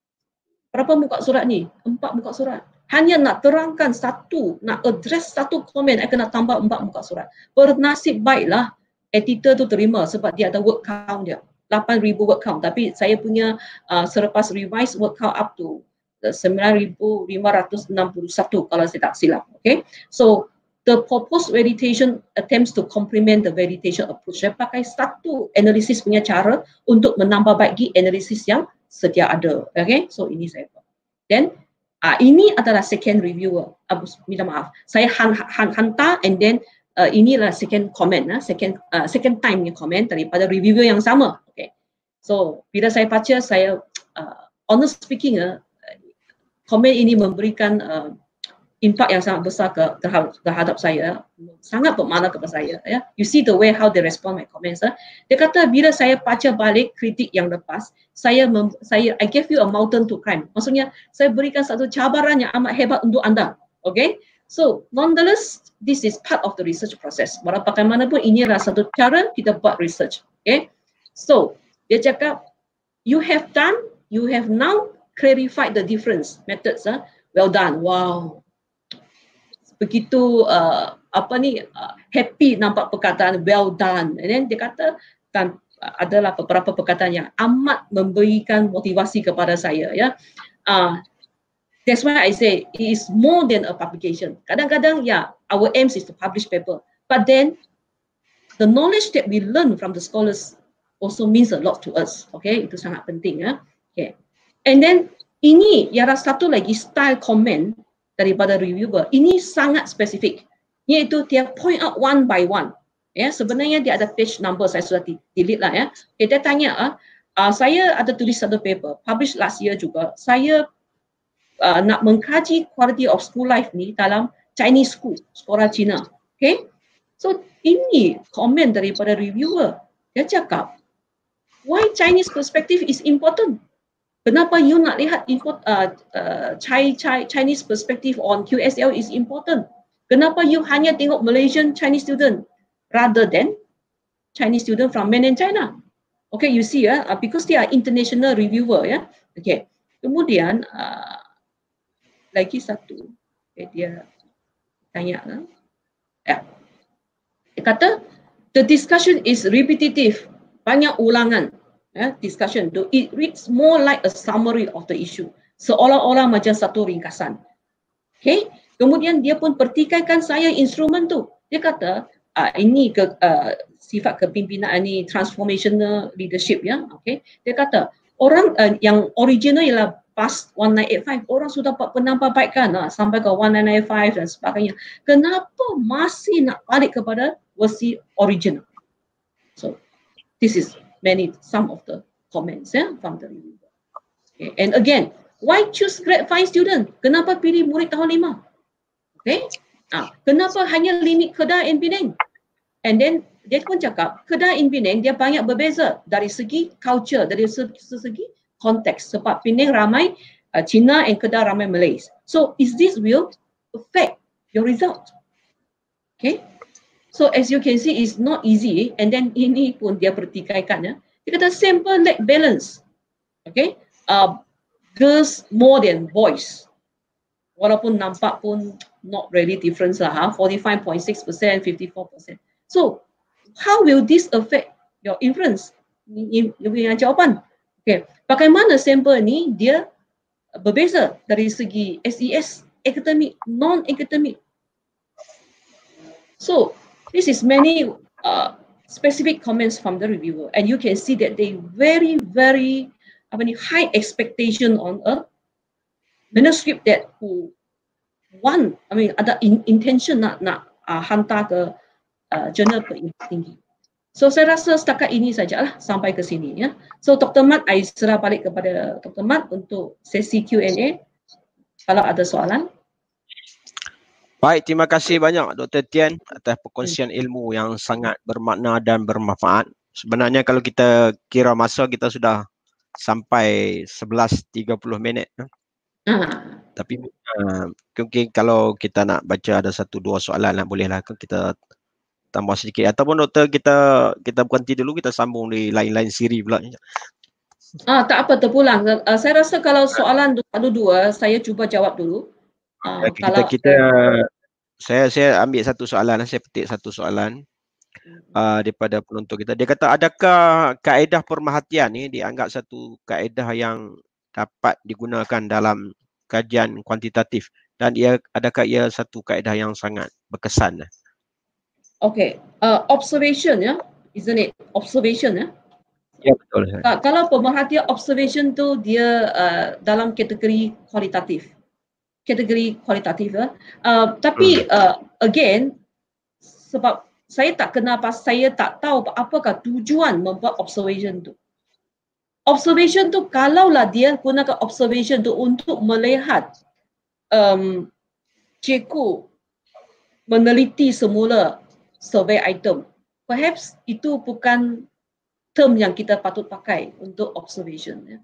Berapa muka surat ni? Empat muka surat. Hanya nak terangkan satu, nak address satu komen, saya kena tambah empat muka surat. Bernasib baiklah editor tu terima sebab dia ada word count dia. lapan ribu word count. Tapi saya punya uh, selepas revise word count up to uh, sembilan ribu lima ratus enam puluh satu kalau saya tak silap. Okay. So, the proposed validation attempts to complement the validation approach. Saya pakai satu analisis punya cara untuk menambah bagi analisis yang sedia ada. Okay, so ini saya buat. Then, uh, ini adalah second reviewer. Uh, minta maaf, saya han, han, hantar and then uh, inilah second comment, uh, second uh, second time ni comment daripada reviewer yang sama. Okay, so bila saya baca, saya uh, honest speaking, uh, komen ini memberikan uh, impak yang sangat besar ke terhadap, terhadap saya, sangat bermakna kepada saya. Ya. You see the way how they respond my comments. Ya. Dia kata bila saya baca balik kritik yang lepas, saya mem, saya I gave you a mountain to climb. Maksudnya saya berikan satu cabaran yang amat hebat untuk anda. Okay? So nonetheless, this is part of the research process. Walau bagaimanapun ini adalah satu cara kita buat research. Okay? So dia cakap, you have done, you have now clarified the difference methods. Ya. Well done. Wow. Begitu uh, apa ni uh, happy nampak perkataan well done, and then dia kata dan uh, adalah beberapa perkataan yang amat memberikan motivasi kepada saya, ya. Uh, that's why I say it is more than a publication. Kadang-kadang ya, our aim is to publish paper, but then the knowledge that we learn from the scholars also means a lot to us. Okay, itu sangat penting, ya. Okay, and then ini ialah satu lagi style comment daripada reviewer. Ini sangat spesifik, iaitu dia point out one by one. Ya, sebenarnya dia ada page number, saya sudah delete lah, ya. Okay, dia tanya, ah, uh, saya ada tulis satu paper, publish last year juga. Saya uh, nak mengkaji quality of school life ni dalam Chinese school, sekolah Cina. Okay, so ini komen daripada reviewer. Dia cakap, why Chinese perspective is important? Kenapa you nak lihat import, uh, uh, Chinese perspective on Q S L is important? Kenapa you hanya tengok Malaysian Chinese student rather than Chinese student from mainland China? Okay, you see ya, uh, because they are international reviewer, ya. Okay, kemudian uh, lagi satu, okay, dia tanya, uh, ya. Dia kata the discussion is repetitive, banyak ulangan. Yeah, discussion, though it reads more like a summary of the issue, seolah-olah macam satu ringkasan. Okay, kemudian dia pun pertikaikan saya instrumen tu. Dia kata uh, ini ke, uh, sifat kepimpinan ini transformational leadership, ya. Okay, dia kata orang uh, yang original ialah past one nine eight five, orang sudah penampakkan uh, sampai ke one nine nine five dan sebagainya. Kenapa masih nak balik kepada versi original? So this is many some of the comments yeah, from the reviewer. Okay. And again, why choose grade five student? Kenapa pilih murid tahun lima? Okay. Ah, kenapa hanya limit Kedah and Penang? And then dia pun cakap Kedah and Penang dia banyak berbeza dari segi culture, dari segi konteks. Sebab Penang ramai uh, Cina and Kedah ramai Malay. So is this will affect your result? Okay. So as you can see, it's not easy. And then ini pun dia pertikaikan ya. Dia kata sample lack balance. Okay. Uh, girls more than boys. Walaupun nampak pun not really difference lah. Ha? forty-five point six percent, fifty-four percent. So how will this affect your inference? Ini punya jawapan. Okay. Bagaimana sampel ni dia berbeza dari segi S E S, akademik, non-akademik. So this is many uh, specific comments from the reviewer, and you can see that they very very apa ni, high expectation on a manuscript that who want, I mean ada in, intention nak nak uh, hantar ke uh, jurnal peringkat tinggi. So saya rasa setakat ini sajalah sampai ke sini ya. So Doktor Mat, I serah balik kepada Doktor Mat untuk sesi Q and A kalau ada soalan. Baik, terima kasih banyak Doktor Tian atas perkongsian ilmu yang sangat bermakna dan bermanfaat. Sebenarnya kalau kita kira masa, kita sudah sampai sebelas tiga puluh minit. Ah. Tapi uh, mungkin kalau kita nak baca ada satu dua soalan lah, bolehlah kita tambah sedikit. Ataupun Doktor kita kita berhenti dulu, kita sambung di lain-lain siri pula. Ah, tak apa, terpulang. Uh, saya rasa kalau soalan ada dua, saya cuba jawab dulu. Uh, kita, kalau kita saya saya ambil satu soalan, saya petik satu soalan uh, daripada penonton kita. Dia kata, adakah kaedah pemerhatian ni dianggap satu kaedah yang dapat digunakan dalam kajian kuantitatif, dan ia adakah ia satu kaedah yang sangat berkesan? Okay, uh, observation ya, isn't it? Observation ya. Ya, betul. Uh, kalau pemerhatian observation tu dia uh, dalam kategori kualitatif. kategori kualitatif ya. Uh, tapi uh, again, sebab saya tak kenal, saya tak tahu apakah tujuan membuat observation tu. Observation tu kalaulah dia gunakan observation tu untuk melihat um, cikgu meneliti semula survey item, perhaps itu bukan term yang kita patut pakai untuk observation ya.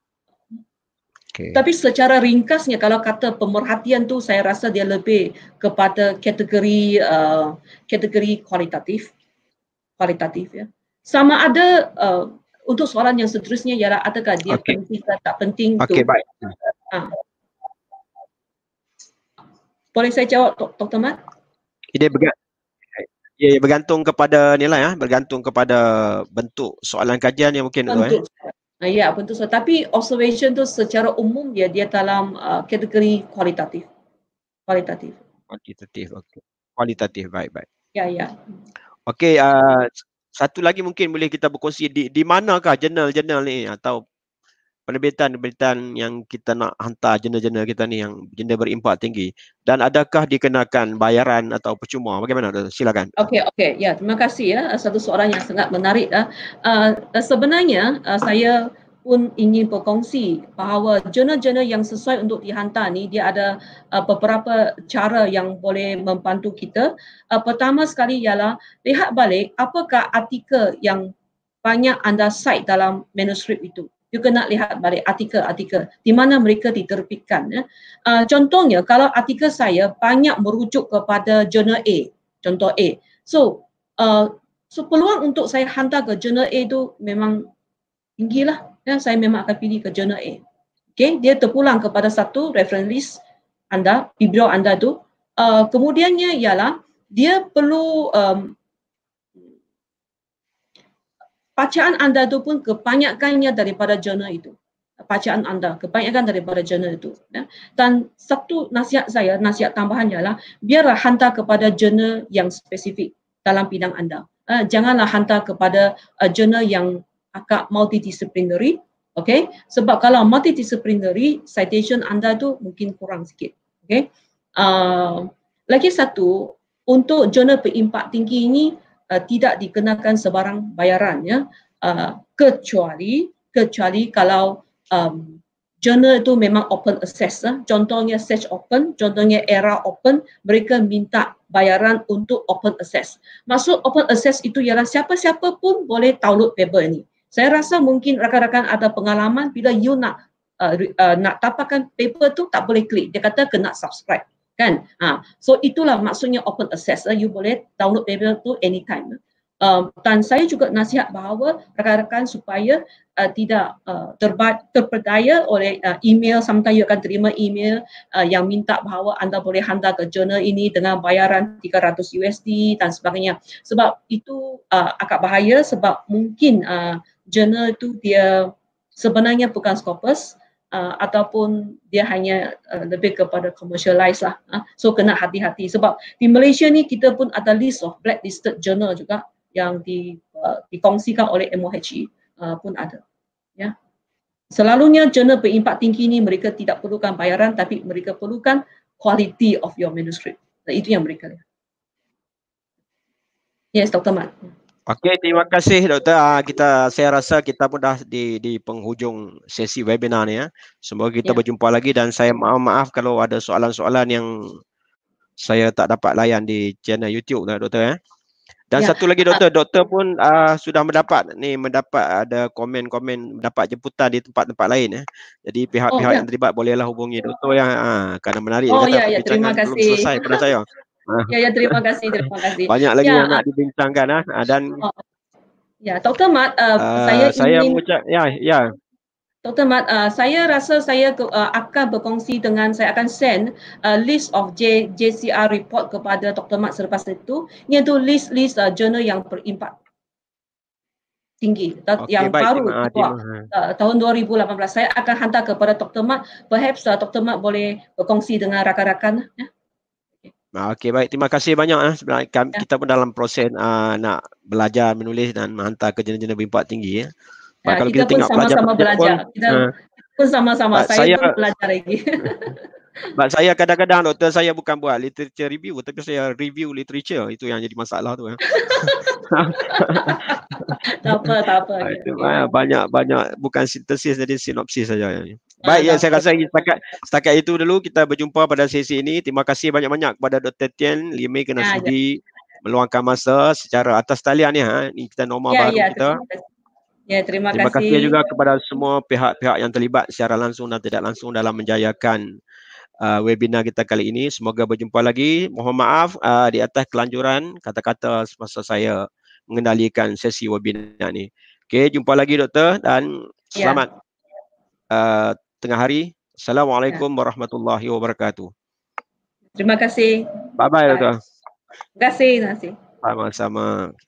Okay. Tapi secara ringkasnya kalau kata pemerhatian tu, saya rasa dia lebih kepada kategori uh, kategori kualitatif, kualitatif ya. Sama ada uh, untuk soalan yang seterusnya ialah adakah dia okay. penting atau tak penting tu. Okey, baik. Ha. Boleh saya jawab, Doktor Mat? Dia bergantung, ya, bergantung kepada nilai ya, bergantung kepada bentuk soalan kajian yang mungkin bentuk. tu ya. Uh, ya, betul. So, tapi observation tu secara umum dia dia dalam uh, kategori kualitatif. Kualitatif. Kuantitatif, okey. Kualitatif, baik, baik. Ya, ya. Okey, uh, satu lagi mungkin boleh kita berkongsi di di manakah jurnal-jurnal ni atau penerbitan-penerbitan yang kita nak hantar jurnal-jurnal kita ni yang jurnal berimpak tinggi, dan adakah dikenakan bayaran atau percuma? Bagaimana? Silakan. Okey, okey. Ya, terima kasih ya. Satu soalan yang sangat menarik. Uh, sebenarnya uh, saya pun ingin berkongsi bahawa jurnal-jurnal yang sesuai untuk dihantar ni dia ada uh, beberapa cara yang boleh membantu kita. Uh, pertama sekali ialah lihat balik apakah artikel yang banyak anda cite dalam manuskrip itu. You kena lihat balik artikel-artikel di mana mereka diterbitkan. Ya. Uh, contohnya kalau artikel saya banyak merujuk kepada jurnal A, contoh A. So, uh, so peluang untuk saya hantar ke jurnal A tu memang tinggilah. Ya, saya memang akan pilih ke jurnal A. Okay, dia terpulang kepada satu reference list anda, biblio anda tu. Uh, kemudiannya ialah dia perlu um, bacaan anda tu pun kebanyakannya daripada jurnal itu. Bacaan anda kebanyakan daripada jurnal itu. Ya. Dan satu nasihat saya, nasihat tambahan ialah biarlah hantar kepada jurnal yang spesifik dalam bidang anda. Uh, janganlah hantar kepada uh, jurnal yang agak multidisciplinary. Okay, sebab kalau multidisciplinary, citation anda tu mungkin kurang sikit. Okay, uh, lagi satu, untuk jurnal berimpak tinggi ini uh, tidak dikenakan sebarang bayaran, ya, uh, kecuali kecuali kalau um, jurnal itu memang open access. Eh. Contohnya Search Open, contohnya Era Open, mereka minta bayaran untuk open access. Maksud open access itu ialah siapa-siapa pun boleh download paper ini. Saya rasa mungkin rakan-rakan ada pengalaman bila you nak uh, uh, nak dapatkan paper tu tak boleh klik. Dia kata kena subscribe, kan? Ha. So itulah maksudnya open access. Uh, you boleh download paper tu anytime. Um, dan saya juga nasihat bahawa rakan-rakan supaya uh, tidak uh, terba- terperdaya oleh uh, email. Sometimes you akan terima email uh, yang minta bahawa anda boleh hantar ke jurnal ini dengan bayaran tiga ratus U S D dan sebagainya. Sebab itu uh, agak bahaya sebab mungkin uh, jurnal itu dia sebenarnya bukan Scopus uh, ataupun dia hanya uh, lebih kepada commercialize lah. Uh. So kena hati-hati sebab di Malaysia ni kita pun ada list of blacklisted journal juga yang di, uh, dikongsikan oleh M O H I uh, pun ada. Ya. Selalunya jurnal berimpak tinggi ni mereka tidak perlukan bayaran tapi mereka perlukan quality of your manuscript. Dan itu yang mereka lihat. Yes, Doktor Mat. Okey, terima kasih Doktor. Uh, kita saya rasa kita pun dah di di penghujung sesi webinar ni ya. Semoga kita ya. berjumpa lagi dan saya maaf maaf kalau ada soalan-soalan yang saya tak dapat layan di channel YouTube Doktor ya. Dan ya. satu lagi Doktor, Doktor pun uh, sudah mendapat ni mendapat ada komen-komen mendapat jemputan di tempat-tempat lain ya. Jadi pihak-pihak oh, ya. yang terlibat bolehlah hubungi Doktor yang uh, kerana menarik oh, dia kata ya, ya, terima perbincangan kasih. belum selesai pada saya. Ya, ya, terima kasih, terima kasih. Banyak lagi ya, yang nak dibincangkan ah dan oh, ya, Doktor Mat, uh, uh, saya saya ingin mengucap ya, ya. Doktor Mat, uh, saya rasa saya ke, uh, akan berkongsi dengan saya akan send uh, list of J, JCR report kepada Doktor Mat selepas itu, iaitu list-list uh, jurnal yang berimpak tinggi okay, yang baik, baru keluar uh, tahun dua ribu lapan belas. Saya akan hantar kepada Doktor Mat, perhaps uh, Doktor Mat boleh berkongsi dengan rakan-rakan ya. Okey, baik, terima kasih banyak ah. Sebenarnya kami, ya. kita pun dalam proses uh, nak belajar menulis dan menghantar ke jurnal-jurnal berimpak tinggi ya. Ya, kalau kita, kita pun sama-sama belajar. Pun, kita uh, pun sama-sama. Saya, saya pun belajar lagi. Sebab saya kadang-kadang Doktor saya bukan buat literature review tapi saya review literature. Itu yang jadi masalah tu ya. tak apa, tak apa. Itu okay. Banyak-banyak bukan sintesis jadi sinopsis saja. Baik, ya, saya rasa setakat, setakat itu dulu kita berjumpa pada sesi ini. Terima kasih banyak-banyak kepada Doktor Tian Limei kerana ya, sudi ya. meluangkan masa secara atas talian ni. Ha. Ini kita norma ya, baru ya, kita. Ya, terima, terima kasih. kasih juga kepada semua pihak-pihak yang terlibat secara langsung dan tidak langsung dalam menjayakan uh, webinar kita kali ini. Semoga berjumpa lagi. Mohon maaf uh, di atas kelanjuran kata-kata semasa saya mengendalikan sesi webinar ni. Okey, jumpa lagi Doktor dan selamat ya. uh, tengah hari. Assalamualaikum ya. warahmatullahi wabarakatuh. Terima kasih. Bye-bye Doktor. Terima kasih. Terima kasih. Sama-sama.